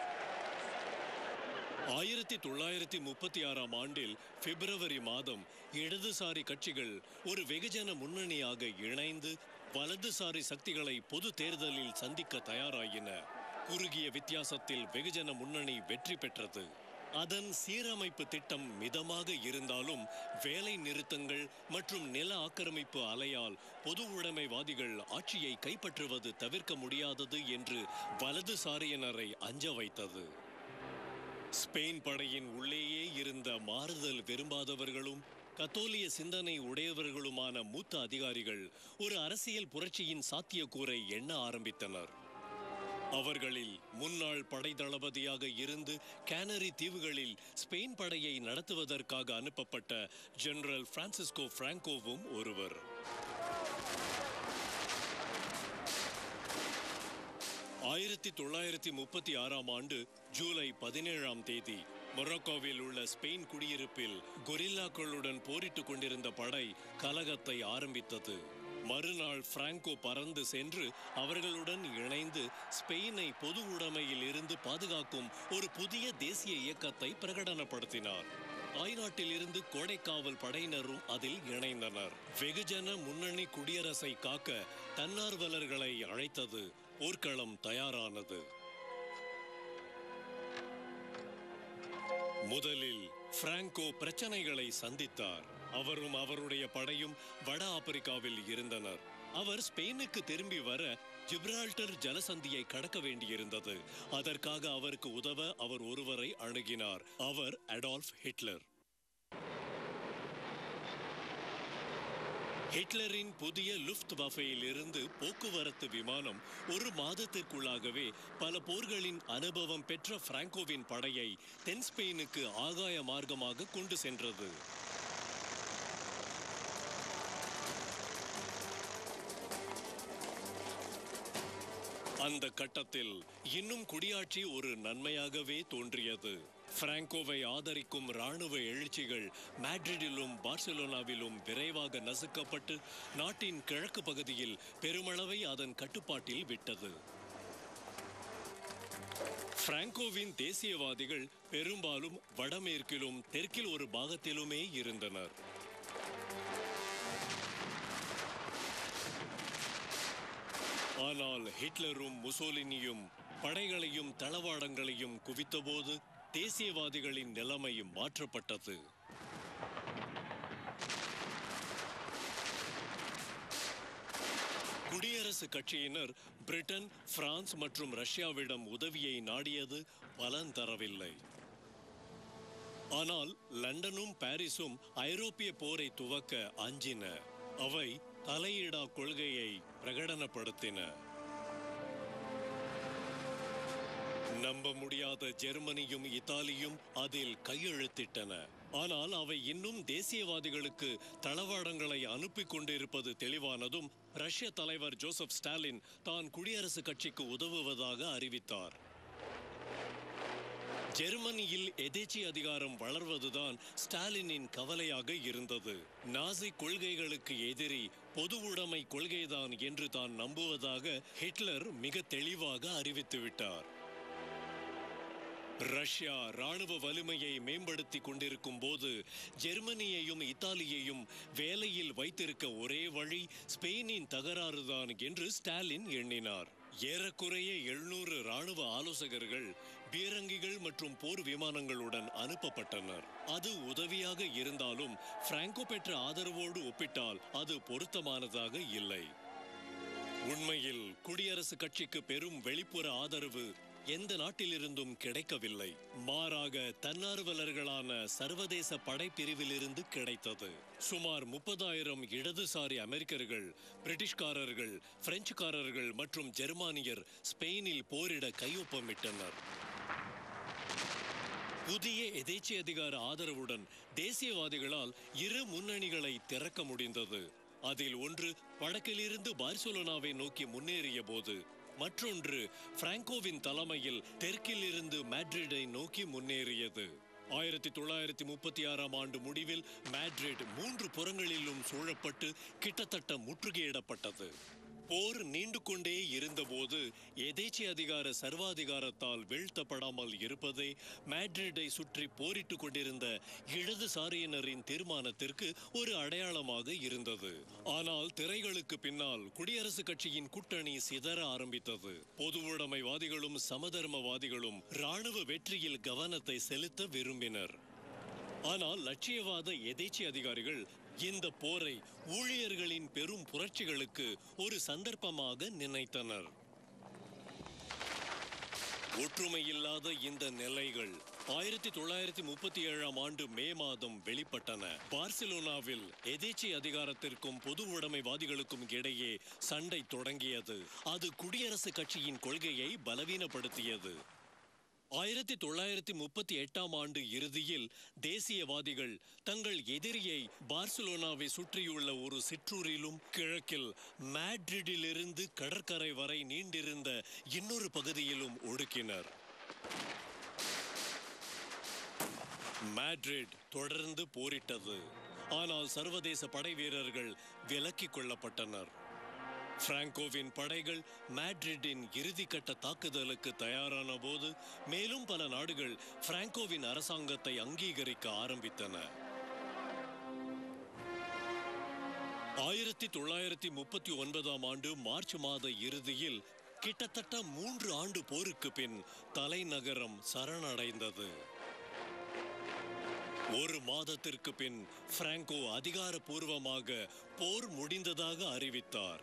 ஆயிரத்தி தொள்ளாயிரத்தி முப்பத்தி ஆறாம் ஆண்டில் பிப்ரவரி மாதம் இடதுசாரி கட்சிகள் ஒரு வெகுஜன முன்னணியாக இணைந்து வலதுசாரி சக்திகளை பொது தேர்தலில் சந்திக்க தயாராயின. குறுகிய வித்தியாசத்தில் வெகுஜன முன்னணி வெற்றி பெற்றது. அதன் சீரமைப்பு திட்டம் மிதமாக இருந்தாலும் வேலை நிறுத்தங்கள் மற்றும் நில ஆக்கிரமிப்பு அலையால் பொது உடைமைவாதிகள் ஆட்சியை கைப்பற்றுவது தவிர்க்க முடியாதது என்று வலதுசாரியினரை அஞ்ச வைத்தது. ஸ்பெயின் படையின் உள்ளேயே இருந்த மாறுதல் விரும்பாதவர்களும் கத்தோலிய சிந்தனை உடையவர்களுமான மூத்த அதிகாரிகள் ஒரு அரசியல் புரட்சியின் சாத்தியக்கூறை எண்ண ஆரம்பித்தனர். அவர்களில் முன்னாள் படை தளபதியாக இருந்து கேனரி தீவுகளில் ஸ்பெயின் படையை நடத்துவதற்காக அனுப்பப்பட்ட ஜெனரல் பிரான்சிஸ்கோ பிராங்கோவும் ஒருவர். ஆயிரத்தி தொள்ளாயிரத்தி முப்பத்தி ஆறாம் ஆண்டு ஜூலை பதினேழாம் தேதி மொரோக்கோவில் உள்ள ஸ்பெயின் குடியிருப்பில் கொரில்லாக்களுடன் போரிட்டுக் கொண்டிருந்த படை கலகத்தை ஆரம்பித்தது. மறுநாள் பிராங்கோ பறந்து சென்று அவர்களுடன் இணைந்து ஸ்பெயினை பொது உடைமையில் இருந்து பாதுகாக்கும் ஒரு புதிய தேசிய இயக்கத்தை பிரகடனப்படுத்தினார். தாய்நாட்டில் இருந்து கோடைக்காவல் படையினரும் அதில் இணைந்தனர். வெகுஜன முன்னணி குடியரசை காக்க தன்னார்வலர்களை அழைத்தது. போர்க்களம் தயாரானது. முதலில் பிராங்கோ பிரச்சனைகளை சந்தித்தார். அவரும் அவருடைய படையும் வட ஆப்பிரிக்காவில் இருந்தனர். அவர் ஸ்பெயினுக்கு திரும்பி வர ஜிப்ரால்டர் ஜலசந்தியை கடக்க வேண்டியிருந்தது. அதற்காக அவருக்கு உதவ அவர் ஒருவரை அணுகினார். அவர் அடால்ஃப் ஹிட்லர். ஹிட்லரின் புதிய லுஃப்ட் வஃபேயில் இருந்து போக்குவரத்து விமானம் ஒரு மாதத்திற்குள்ளாகவே பல போர்களின் அனுபவம் பெற்ற பிராங்கோவின் படையை தென் ஸ்பெயினுக்கு ஆகாய மார்க்கமாக கொண்டு சென்றது. அந்த கட்டத்தில் இன்னும் குடியாட்சி ஒரு நன்மையாகவே தோன்றியது. பிராங்கோவை ஆதரிக்கும் ராணுவ எழுச்சிகள் மேட்ரிடிலும் பார்சிலோனாவிலும் விரைவாக நசுக்கப்பட்டு நாட்டின் கிழக்கு பகுதியில் பெருமளவை அதன் கட்டுப்பாட்டில் விட்டது. பிராங்கோவின் தேசியவாதிகள் பெரும்பாலும் வடமேற்கிலும் தெற்கில் ஒரு பாகத்திலுமே இருந்தனர். ஆனால் ஹிட்லரும் முசோலினியும் படைகளையும் தளவாடங்களையும் குவித்தபோது தேசியவாதிகளின் நிலைமையும் மாற்றப்பட்டது. குடியரசு கட்சியினர் பிரிட்டன், பிரான்ஸ் மற்றும் ரஷ்யாவிடம் உதவியை நாடியது பலன் தரவில்லை. ஆனால் லண்டனும் பாரிஸும் ஐரோப்பிய போரை துவக்க அஞ்சின. அவை தலையிடா கொள்கையை பிரகடனப்படுத்தின. நம்ப முடியாத ஜெர்மனியும் இத்தாலியும் அதில் கையெழுத்திட்டன. ஆனால் அவை இன்னும் தேசியவாதிகளுக்கு தளவாடங்களை அனுப்பி கொண்டிருப்பது தெளிவானதும் ரஷ்ய தலைவர் ஜோசப் ஸ்டாலின் தான் குடியரசு கட்சிக்கு உதவுவதாக அறிவித்தார். ஜெர்மனியில் எதேச்சி அதிகாரம் வளர்வதுதான் ஸ்டாலினின் கவலையாக இருந்தது. நாசி கொள்கைகளுக்கு எதிரி பொது உடைமை கொள்கைதான் என்று தான் நம்புவதாக ஹிட்லர் மிக தெளிவாக அறிவித்துவிட்டார். ரஷ்யா ராணுவ வலிமையை மேம்படுத்தி கொண்டிருக்கும் போது ஜெர்மனியையும் இத்தாலியையும் வேலையில் வைத்திருக்க ஒரே வழி ஸ்பெயினின் தகராறுதான் என்று ஸ்டாலின் எண்ணினார். ஏறக்குறைய எழுநூறு ராணுவ ஆலோசகர்கள் பீரங்கிகள் மற்றும் போர் விமானங்களுடன் அனுப்பப்பட்டனர். அது உதவியாக இருந்தாலும் பிராங்கோ பெற்ற ஆதரவோடு ஒப்பிட்டால் அது பொருத்தமானதாக இல்லை. உண்மையில் குடியரசுக் கட்சிக்கு பெரும் வெளிப்புற ஆதரவு எந்த நாட்டிலிருந்தும் கிடைக்கவில்லை. மாறாக தன்னார்வலர்களான சர்வதேச படைப்பிரிவிலிருந்து கிடைத்தது. சுமார் முப்பதாயிரம் இடதுசாரி அமெரிக்கர்கள், பிரிட்டிஷ்காரர்கள், பிரெஞ்சுக்காரர்கள் மற்றும் ஜெர்மானியர் ஸ்பெயினில் போரிட கையொப்பமிட்டனர். புதிய எதேச்சை அதிகார ஆதரவுடன் தேசியவாதிகளால் இரு முன்னணிகளை திறக்க முடிந்தது. அதில் ஒன்று வடக்கிலிருந்து பார்சிலோனாவை நோக்கி முன்னேறிய போது, மற்றொன்று பிராங்கோவின் தலைமையில் தெற்கில் இருந்து மேட்ரிடை நோக்கி முன்னேறியது. ஆயிரத்தி தொள்ளாயிரத்தி முப்பத்தி ஆறாம் ஆண்டு முடிவில் மேட்ரிட் மூன்று புறங்களிலும் சூழப்பட்டு கிட்டத்தட்ட முற்றுகையிடப்பட்டது. போர் நீண்டு கொண்டே இருந்தபோது எதேச்சை அதிகார சர்வாதிகாரத்தால் வீழ்த்தப்படாமல் இருப்பதே மேட்ரிடை சுற்றி போரிட்டு கொண்டிருந்த இடதுசாரியினரின் தீர்மானத்திற்கு ஒரு அடையாளமாக இருந்தது. ஆனால் திரைகளுக்கு பின்னால் குடியரசுக் கட்சியின் கூட்டணி சிதற ஆரம்பித்தது. பொதுவுடைமைவாதிகளும் சமதர்மவாதிகளும் இராணுவ வெற்றியில் கவனத்தை செலுத்த விரும்பினர். ஆனால் லட்சியவாத எதேச்சை அதிகாரிகள் இந்த போரை ஊழியர்களின் பெரும் புரட்சிகளுக்கு ஒரு சந்தர்ப்பமாக நினைத்தனர். ஒற்றுமையில்லாத இந்த நிலைகள் ஆயிரத்தி தொள்ளாயிரத்தி முப்பத்தி ஏழாம் ஆண்டு மே மாதம் வெளிப்பட்டன. பார்சிலோனாவில் எதேச்சை அதிகாரத்திற்கும் பொது உடைமைவாதிகளுக்கும் இடையே சண்டை தொடங்கியது. அது குடியரசுக் கட்சியின் கொள்கையை பலவீனப்படுத்தியது. ஆயிரத்தி தொள்ளாயிரத்தி முப்பத்தி எட்டாம் ஆண்டு இறுதியில் தேசியவாதிகள் தங்கள் எதிரியை பார்சிலோனாவை சுற்றியுள்ள ஒரு சிற்றூரிலும் கிழக்கில் மேட்ரிடிலிருந்து கடற்கரை வரை நீண்டிருந்த இன்னொரு பகுதியிலும் ஒடுக்கினர். மேட்ரிட் தொடர்ந்து போரிட்டது. ஆனால் சர்வதேச படை வீரர்கள் விலக்கிக் கொள்ளப்பட்டனர். பிராங்கோவின் படைகள் மேட்ரிட்டின் இறுதிக்கட்ட தாக்குதலுக்கு தயாரான போது மேலும் பல நாடுகள் பிராங்கோவின் அரசாங்கத்தை அங்கீகரிக்க ஆரம்பித்தன. ஆயிரத்தி தொள்ளாயிரத்தி முப்பத்தி ஒன்பதாம் ஆண்டு மார்ச் மாத இறுதியில் கிட்டத்தட்ட மூன்று ஆண்டு போருக்கு பின் தலைநகரம் சரணடைந்தது. ஒரு மாதத்திற்கு பின் பிராங்கோ அதிகாரப்பூர்வமாக போர் முடிந்ததாக அறிவித்தார்.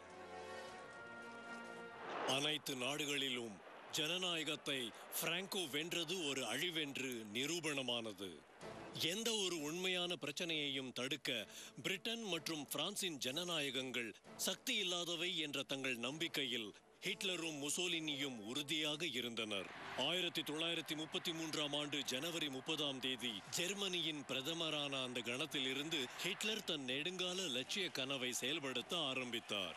அனைத்து நாடுகளிலும் ஜனநாயகத்தை பிராங்கோ வென்றது ஒரு அழிவென்று நிரூபணமானது. எந்த ஒரு உண்மையான பிரச்சனையையும் தடுக்க பிரிட்டன் மற்றும் பிரான்சின் ஜனநாயகங்கள் சக்தி இல்லாதவை என்ற தங்கள் நம்பிக்கையில் ஹிட்லரும் முசோலினியும் உறுதியாக இருந்தனர். ஆயிரத்தி தொள்ளாயிரத்தி முப்பத்தி மூன்றாம் ஆண்டு ஜனவரி முப்பதாம் தேதி ஜெர்மனியின் பிரதமரான அந்த கணத்தில் இருந்து ஹிட்லர் தன் நெடுங்கால லட்சிய கனவை செயல்படுத்த ஆரம்பித்தார்.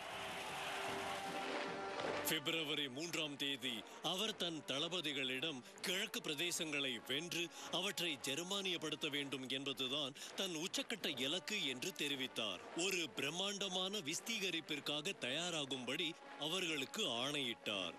பிப்ரவரி மூன்றாம் தேதி அவர் தன் தளபதிகளிடம் கிழக்கு பிரதேசங்களை வென்று அவற்றை ஜெர்மானியப்படுத்த வேண்டும் என்பதுதான் தன் உச்சக்கட்ட இலக்கு என்று தெரிவித்தார். ஒரு பிரம்மாண்டமான விஸ்தீகரிப்பிற்காக தயாராகும்படி அவர்களுக்கு ஆணையிட்டார்.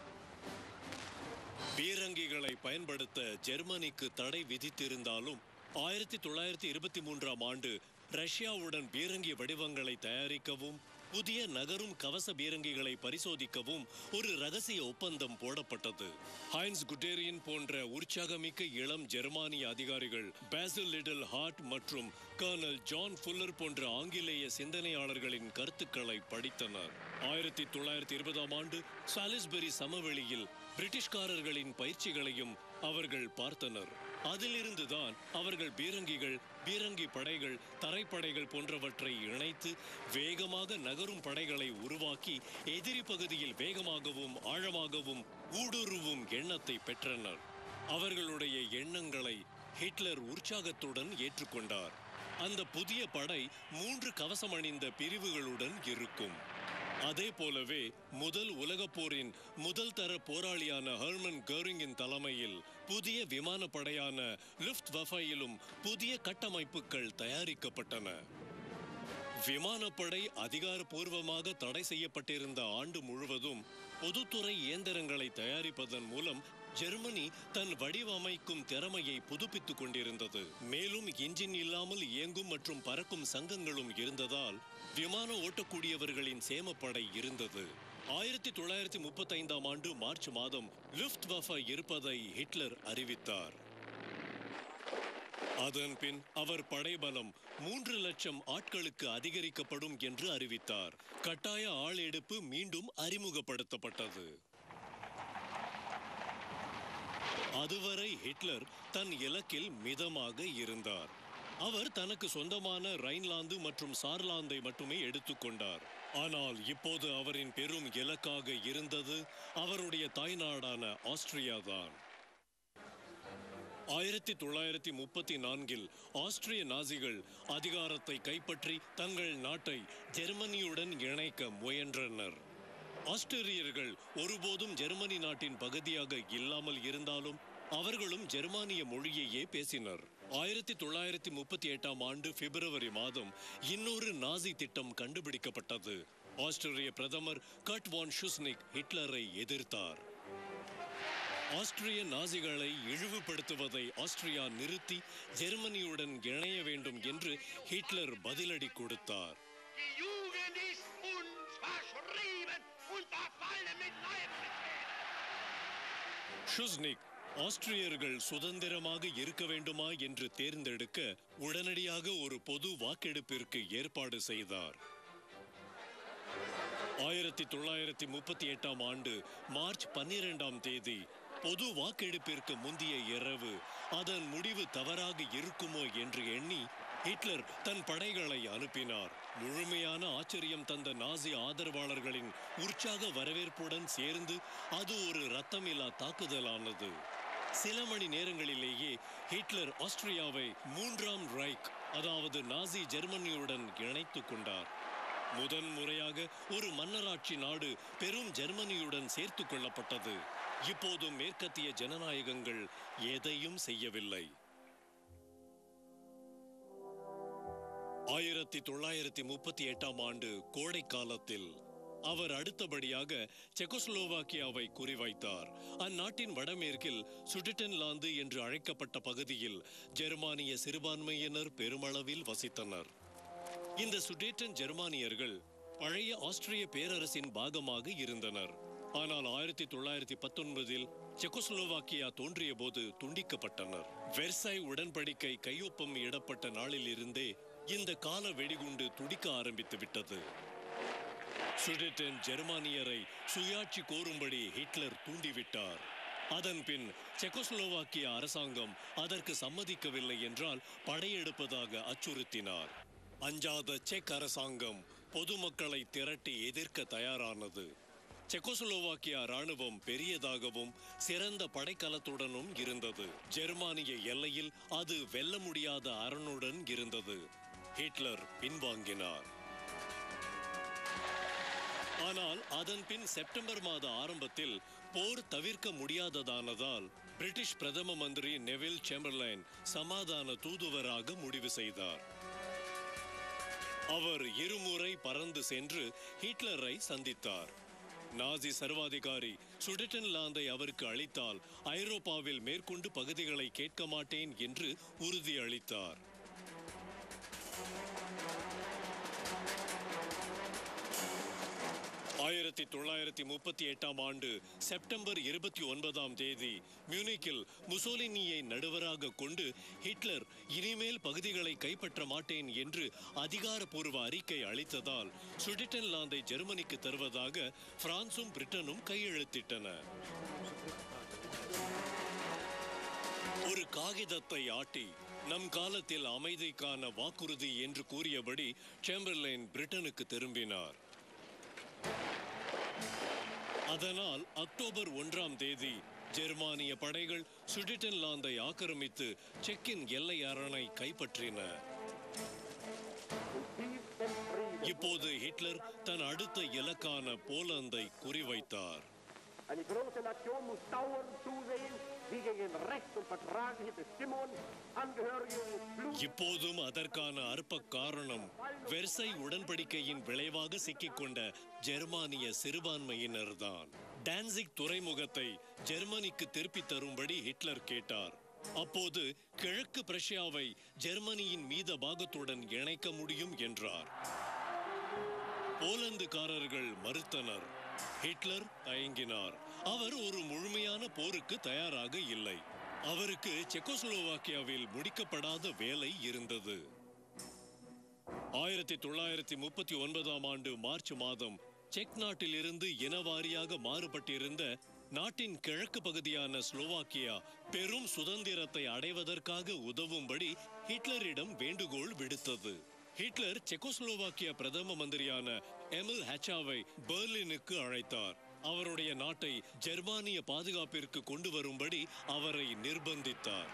பீரங்கிகளை பயன்படுத்த ஜெர்மனிக்கு தடை விதித்திருந்தாலும் ஆயிரத்தி தொள்ளாயிரத்தி இருபத்தி மூன்றாம் ஆண்டு ரஷ்யாவுடன் பீரங்கி வடிவங்களை தயாரிக்கவும் புதிய நகரும் கவச பீரங்கிகளை பரிசோதிக்கவும் ஒரு ரகசிய ஒப்பந்தம் போடப்பட்டது. ஹைன்ஸ் குட்டேரியன் போன்ற உற்சாகமிக்க இளம் ஜெர்மானிய அதிகாரிகள் பாசில் லிட்டில் ஹார்ட் மற்றும் கர்னல் ஜான் ஃபுல்லர் போன்ற ஆங்கிலேய சிந்தனையாளர்களின் கருத்துக்களை படித்தனர். ஆயிரத்தி தொள்ளாயிரத்தி இருபதாம் ஆண்டு சாலிஸ்பரி சமவெளியில் பிரிட்டிஷ்காரர்களின் பயிற்சிகளையும் அவர்கள் பார்த்தனர். அதிலிருந்துதான் அவர்கள் பீரங்கிகள், பீரங்கி படைகள், தரைப்படைகள் போன்றவற்றை இணைத்து வேகமாக நகரும் படைகளை உருவாக்கி எதிரி பகுதியில் வேகமாகவும் ஆழமாகவும் ஊடுருவும் எண்ணத்தை பெற்றனர். அவர்களுடைய எண்ணங்களை ஹிட்லர் உற்சாகத்துடன் ஏற்றுக்கொண்டார். அந்த புதிய படை மூன்று கவசம் அணிந்த பிரிவுகளுடன் இருக்கும். அதே போலவே முதல் உலகப் போரின் முதல் தர போராளியான ஹெர்மன் கோரிங்கின் தலைமையில் புதிய விமானப்படையான லுஃப்ட்வஃபையிலும் புதிய கட்டமைப்புகள் தயாரிக்கப்பட்டன. விமானப்படை அதிகாரப்பூர்வமாக தடை செய்யப்பட்டிருந்த ஆண்டு முழுவதும் பொதுத்துறை இயந்திரங்களை தயாரிப்பதன் மூலம் ஜெர்மனி தன் வடிவமைக்கும் திறமையை புதுப்பித்துக் கொண்டிருந்தது. மேலும் என்ஜின் இல்லாமல் இயங்கும் மற்றும் பறக்கும் சங்கங்களும் இருந்ததால் விமான ஓட்டக்கூடியவர்களின் சேமப்படை இருந்தது. ஆயிரத்தி தொள்ளாயிரத்தி முப்பத்தி ஐந்தாம் ஆண்டு மார்ச் மாதம் லுஃப்ட்வாஃபே இருப்பதை ஹிட்லர் அறிவித்தார். அதன் பின் அவர் படைபலம் மூன்று லட்சம் ஆட்களுக்கு அதிகரிக்கப்படும் என்று அறிவித்தார். கட்டாய ஆள் எடுப்பு மீண்டும் அறிமுகப்படுத்தப்பட்டது. அதுவரை ஹிட்லர் தன் இலக்கில் மிதமாக இருந்தார். அவர் தனக்கு சொந்தமான ரைன்லாந்து மற்றும் சார்லாந்தை மட்டுமே எடுத்துக்கொண்டார். ஆனால் இப்போது அவரின் பெரும் இலக்காக இருந்தது அவருடைய தாய்நாடான ஆஸ்திரியா தான். ஆயிரத்தி தொள்ளாயிரத்தி முப்பத்தி நான்கில் ஆஸ்திரிய நாசிகள் அதிகாரத்தை கைப்பற்றி தங்கள் நாட்டை ஜெர்மனியுடன் இணைக்க முயன்றனர். ஆஸ்திரியர்கள் ஒருபோதும் ஜெர்மனி நாட்டின் பகுதியாக இல்லாமல் இருந்தாலும் அவர்களும் ஜெர்மானிய மொழியையே பேசினர். ஆயிரத்தி தொள்ளாயிரத்தி முப்பத்தி எட்டாம் ஆண்டு பிப்ரவரி மாதம் இன்னொரு நாசி திட்டம் கண்டுபிடிக்கப்பட்டது. ஆஸ்திரிய பிரதமர் கர்ட் வான் ஷுஸ்னிக் ஹிட்லரை எதிர்த்தார். ஆஸ்திரிய நாசிகளை இழிவுபடுத்துவதை ஆஸ்திரியா நிறுத்தி ஜெர்மனியுடன் இணைய வேண்டும் என்று ஹிட்லர் பதிலடி கொடுத்தார். ஷுஸ்னிக் ஆஸ்திரியர்கள் சுதந்திரமாக இருக்க வேண்டுமா என்று தேர்ந்தெடுக்க உடனடியாக ஒரு பொது வாக்கெடுப்பிற்கு ஏற்பாடு செய்தார். ஆயிரத்தி தொள்ளாயிரத்தி முப்பத்தி எட்டாம் ஆண்டு மார்ச் பன்னிரெண்டாம் தேதி பொது வாக்கெடுப்பிற்கு முந்தைய இரவு அதன் முடிவு தவறாக இருக்குமோ என்று எண்ணி ஹிட்லர் தன் படைகளை அனுப்பினார். முழுமையான ஆச்சரியம் தந்த நாசி ஆதரவாளர்களின் உற்சாக வரவேற்புடன் சேர்ந்து அது ஒரு இரத்தமில்லா தாக்குதலானது. சில மணி நேரங்களிலேயே ஹிட்லர் ஆஸ்திரியாவை மூன்றாம் ரைக், அதாவது நாசி ஜெர்மனியுடன் இணைத்துக் கொண்டார். முதன் முறையாக ஒரு மன்னராட்சி நாடு பெரும் ஜெர்மனியுடன் சேர்த்து கொள்ளப்பட்டது. இப்போது மேற்கத்திய ஜனநாயகங்கள் எதையும் செய்யவில்லை. ஆயிரத்தி தொள்ளாயிரத்தி முப்பத்தி எட்டாம் ஆண்டு கோடை காலத்தில் அவர் அடுத்தபடியாக செக்கோஸ்லோவாக்கியாவை குறிவைத்தார். அந்நாட்டின் வடமேற்கில் சுடெட்டன்லாந்து என்று அழைக்கப்பட்ட பகுதியில் ஜெர்மானிய சிறுபான்மையினர் பெருமளவில் வசித்தனர். இந்த சுடேட்டன் ஜெர்மானியர்கள் பழைய ஆஸ்திரிய பேரரசின் பாகமாக இருந்தனர். ஆனால் ஆயிரத்தி தொள்ளாயிரத்தி பத்தொன்பதில் செக்கோஸ்லோவாக்கியா தோன்றிய போது துண்டிக்கப்பட்டனர். வெர்சாய் உடன்படிக்கை கையொப்பம் இடப்பட்ட நாளில் இருந்தே இந்த கால வெடிகுண்டு துடிக்க ஆரம்பித்து விட்டது. சுடெட்டன் ஜெர்மானியரை சுயாட்சி கோரும்படி ஹிட்லர் தூண்டிவிட்டார். அதன் பின் செக்கோஸ்லோவாக்கியா அரசாங்கம் அதற்கு சம்மதிக்கவில்லை என்றால் படையெடுப்பதாக அச்சுறுத்தினார். அஞ்சாத செக் அரசாங்கம் பொதுமக்களை திரட்டி எதிர்க்க தயாரானது. செக்கோஸ்லோவாக்கியா ராணுவம் பெரியதாகவும் சிறந்த படைக்கலத்துடனும் இருந்தது. ஜெர்மானிய எல்லையில் அது வெல்ல முடியாத அரணுடன் இருந்தது. ஹிட்லர் பின்வாங்கினார். ஆனால் அதன் பின் செப்டம்பர் மாத ஆரம்பத்தில் போர் தவிர்க்க முடியாததானதால் பிரிட்டிஷ் பிரதம மந்திரி நெவில் சேம்பர்லைன் சமாதான தூதுவராக முடிவு செய்தார். அவர் இருமுறை பறந்து சென்று ஹிட்லரை சந்தித்தார். நாசி சர்வாதிகாரி சுடெட்டன்லாந்தை அவருக்கு அளித்தால் ஐரோப்பாவில் மேற்கொண்டு பகுதிகளை கேட்க மாட்டேன் என்று உறுதியளித்தார். ஆயிரத்தி தொள்ளாயிரத்தி முப்பத்தி எட்டாம் ஆண்டு செப்டம்பர் இருபத்தி ஒன்பதாம் தேதி மியூனிக்கில் முசோலினியை நடுவராக கொண்டு ஹிட்லர் இனிமேல் பகுதிகளை கைப்பற்ற மாட்டேன் என்று அதிகாரப்பூர்வ அறிக்கை அளித்ததால் சுடெட்டன்லாந்தை ஜெர்மனிக்கு தருவதாக பிரான்சும் பிரிட்டனும் கையெழுத்திட்டன. ஒரு காகிதத்தை ஆட்டி நம் காலத்தில் அமைதிக்கான வாக்குறுதி என்று கூறியபடி சேம்பர்லைன் பிரிட்டனுக்கு திரும்பினார். அதனால் அக்டோபர் ஒன்றாம் தேதி ஜெர்மானிய படைகள் சுடெட்டன்லாந்தை ஆக்கிரமித்து செக்கின் எல்லை அரணை கைப்பற்றின. இப்போது ஹிட்லர் தன் அடுத்த இலக்கான போலந்தை குறிவைத்தார். இப்போதும் அதற்கான அற்ப காரணம் வெர்சை உடன்படிக்கையின் விளைவாக சிக்கிக்கொண்ட ஜெர்மானிய சிறுபான்மையினர்தான். டான்சிக் துறைமுகத்தை ஜெர்மனிக்கு திருப்பி தரும்படி ஹிட்லர் கேட்டார். அப்போது கிழக்கு பிரஷ்யாவை ஜெர்மனியின் மீத பாகத்துடன் இணைக்க முடியும் என்றார். போலந்துக்காரர்கள் மறுத்தனர். ஹிட்லர் தயங்கினார். அவர் ஒரு முழுமையான போருக்கு தயாராக இல்லை. அவருக்கு செக்கோஸ்லோவாக்கியாவில் முடிக்கப்படாத வேலை இருந்தது. ஆயிரத்தி தொள்ளாயிரத்தி முப்பத்தி ஒன்பதாம் ஆண்டு மார்ச் மாதம் செக் நாட்டில் இருந்து இனவாரியாக மாறுபட்டிருந்த நாட்டின் கிழக்கு பகுதியான ஸ்லோவாக்கியா பெரும் சுதந்திரத்தை அடைவதற்காக உதவும்படி ஹிட்லரிடம் வேண்டுகோள் விடுத்தது. ஹிட்லர் செக்கோஸ்லோவாக்கியா பிரதம மந்திரியான எமில் ஹெச்சாவை பெர்லினுக்கு அழைத்தார். அவருடைய நாட்டை ஜெர்மானிய பாதுகாப்பிற்கு கொண்டு வரும்படி அவரை நிர்பந்தித்தார்.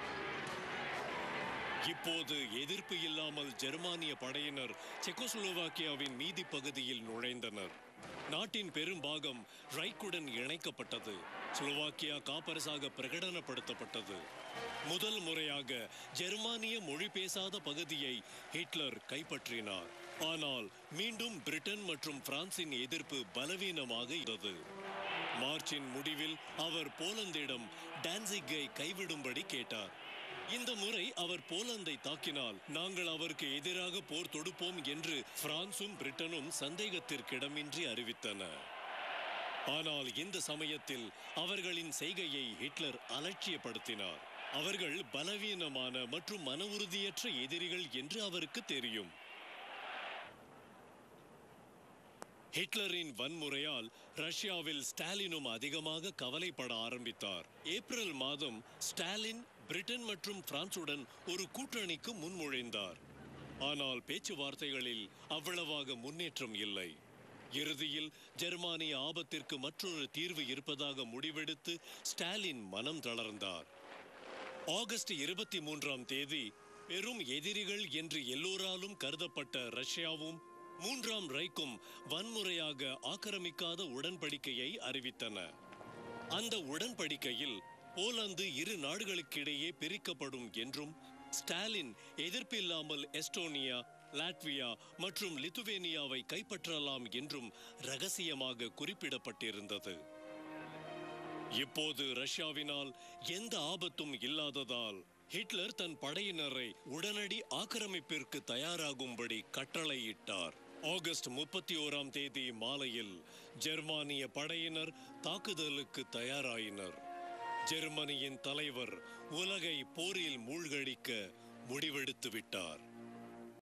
இப்போது எதிர்ப்பு இல்லாமல் ஜெர்மானிய படையினர் செக்கோஸ்லோவாக்கியாவின் மீதி பகுதியில் நுழைந்தனர். நாட்டின் பெரும்பாகம் ரைக்குடன் இணைக்கப்பட்டது. ஸ்லோவாக்கியா காப்பரசாக பிரகடனப்படுத்தப்பட்டது. முதல் முறையாக ஜெர்மானிய மொழி பேசாத பகுதியை ஹிட்லர் கைப்பற்றினார். ஆனால் மீண்டும் பிரிட்டன் மற்றும் பிரான்சின் எதிர்ப்பு பலவீனமாக இருந்தது. மார்ச்சின் முடிவில் அவர் போலந்திடம் டான்சிக்கை கைவிடும்படி கேட்டார். இந்த முறை அவர் போலந்தை தாக்கினால் நாங்கள் அவருக்கு எதிராக போர் தொடுப்போம் என்று பிரான்சும் பிரிட்டனும் சந்தேகத்திற்கிடமின்றி அறிவித்தன. ஆனால் இந்த சமயத்தில் அவர்களின் செய்கையை ஹிட்லர் அலட்சியப்படுத்தினார். அவர்கள் பலவீனமான மற்றும் மன உறுதியற்ற எதிரிகள் என்று அவருக்கு தெரியும். ஹிட்லரின் வன்முறையால் ரஷ்யாவில் ஸ்டாலினும் அதிகமாக கவலைப்பட ஆரம்பித்தார். ஏப்ரல் மாதம் ஸ்டாலின் பிரிட்டன் மற்றும் பிரான்சுடன் ஒரு கூட்டணிக்கு முன்மொழிந்தார். ஆனால் பேச்சுவார்த்தைகளில் அவ்வளவாக முன்னேற்றம் இல்லை. இறுதியில் ஜெர்மானிய ஆபத்திற்கு மற்றொரு தீர்வு இருப்பதாக முடிவெடுத்து ஸ்டாலின் மனம் தளர்ந்தார். ஆகஸ்ட் இருபத்தி மூன்றாம் தேதி பெரும் எதிரிகள் என்று எல்லோராலும் கருதப்பட்ட ரஷ்யாவும் மூன்றாம் ரைக்கும் வன்முறையாக ஆக்கிரமிக்காத உடன்படிக்கையை அறிவித்தன. அந்த உடன்படிக்கையில் போலந்து இரு நாடுகளுக்கிடையே பிரிக்கப்படும் என்றும் ஸ்டாலின் எதிர்ப்பில்லாமல் எஸ்டோனியா, லாட்வியா மற்றும் லித்துவேனியாவை கைப்பற்றலாம் என்றும் ரகசியமாக குறிப்பிடப்பட்டிருந்தது. இப்போது ரஷ்யாவினால் எந்த ஆபத்தும் இல்லாததால் ஹிட்லர் தன் படையினரை உடனடி ஆக்கிரமிப்பிற்கு தயாராகும்படி கட்டளையிட்டார். ஆகஸ்ட் முப்பத்தி ஓராம் தேதி மாலையில் ஜெர்மானிய படையினர் தாக்குதலுக்கு தயாராயினர். ஜெர்மனியின் தலைவர் உலகை போரில் மூழ்கடிக்க முடிவெடுத்து விட்டார்.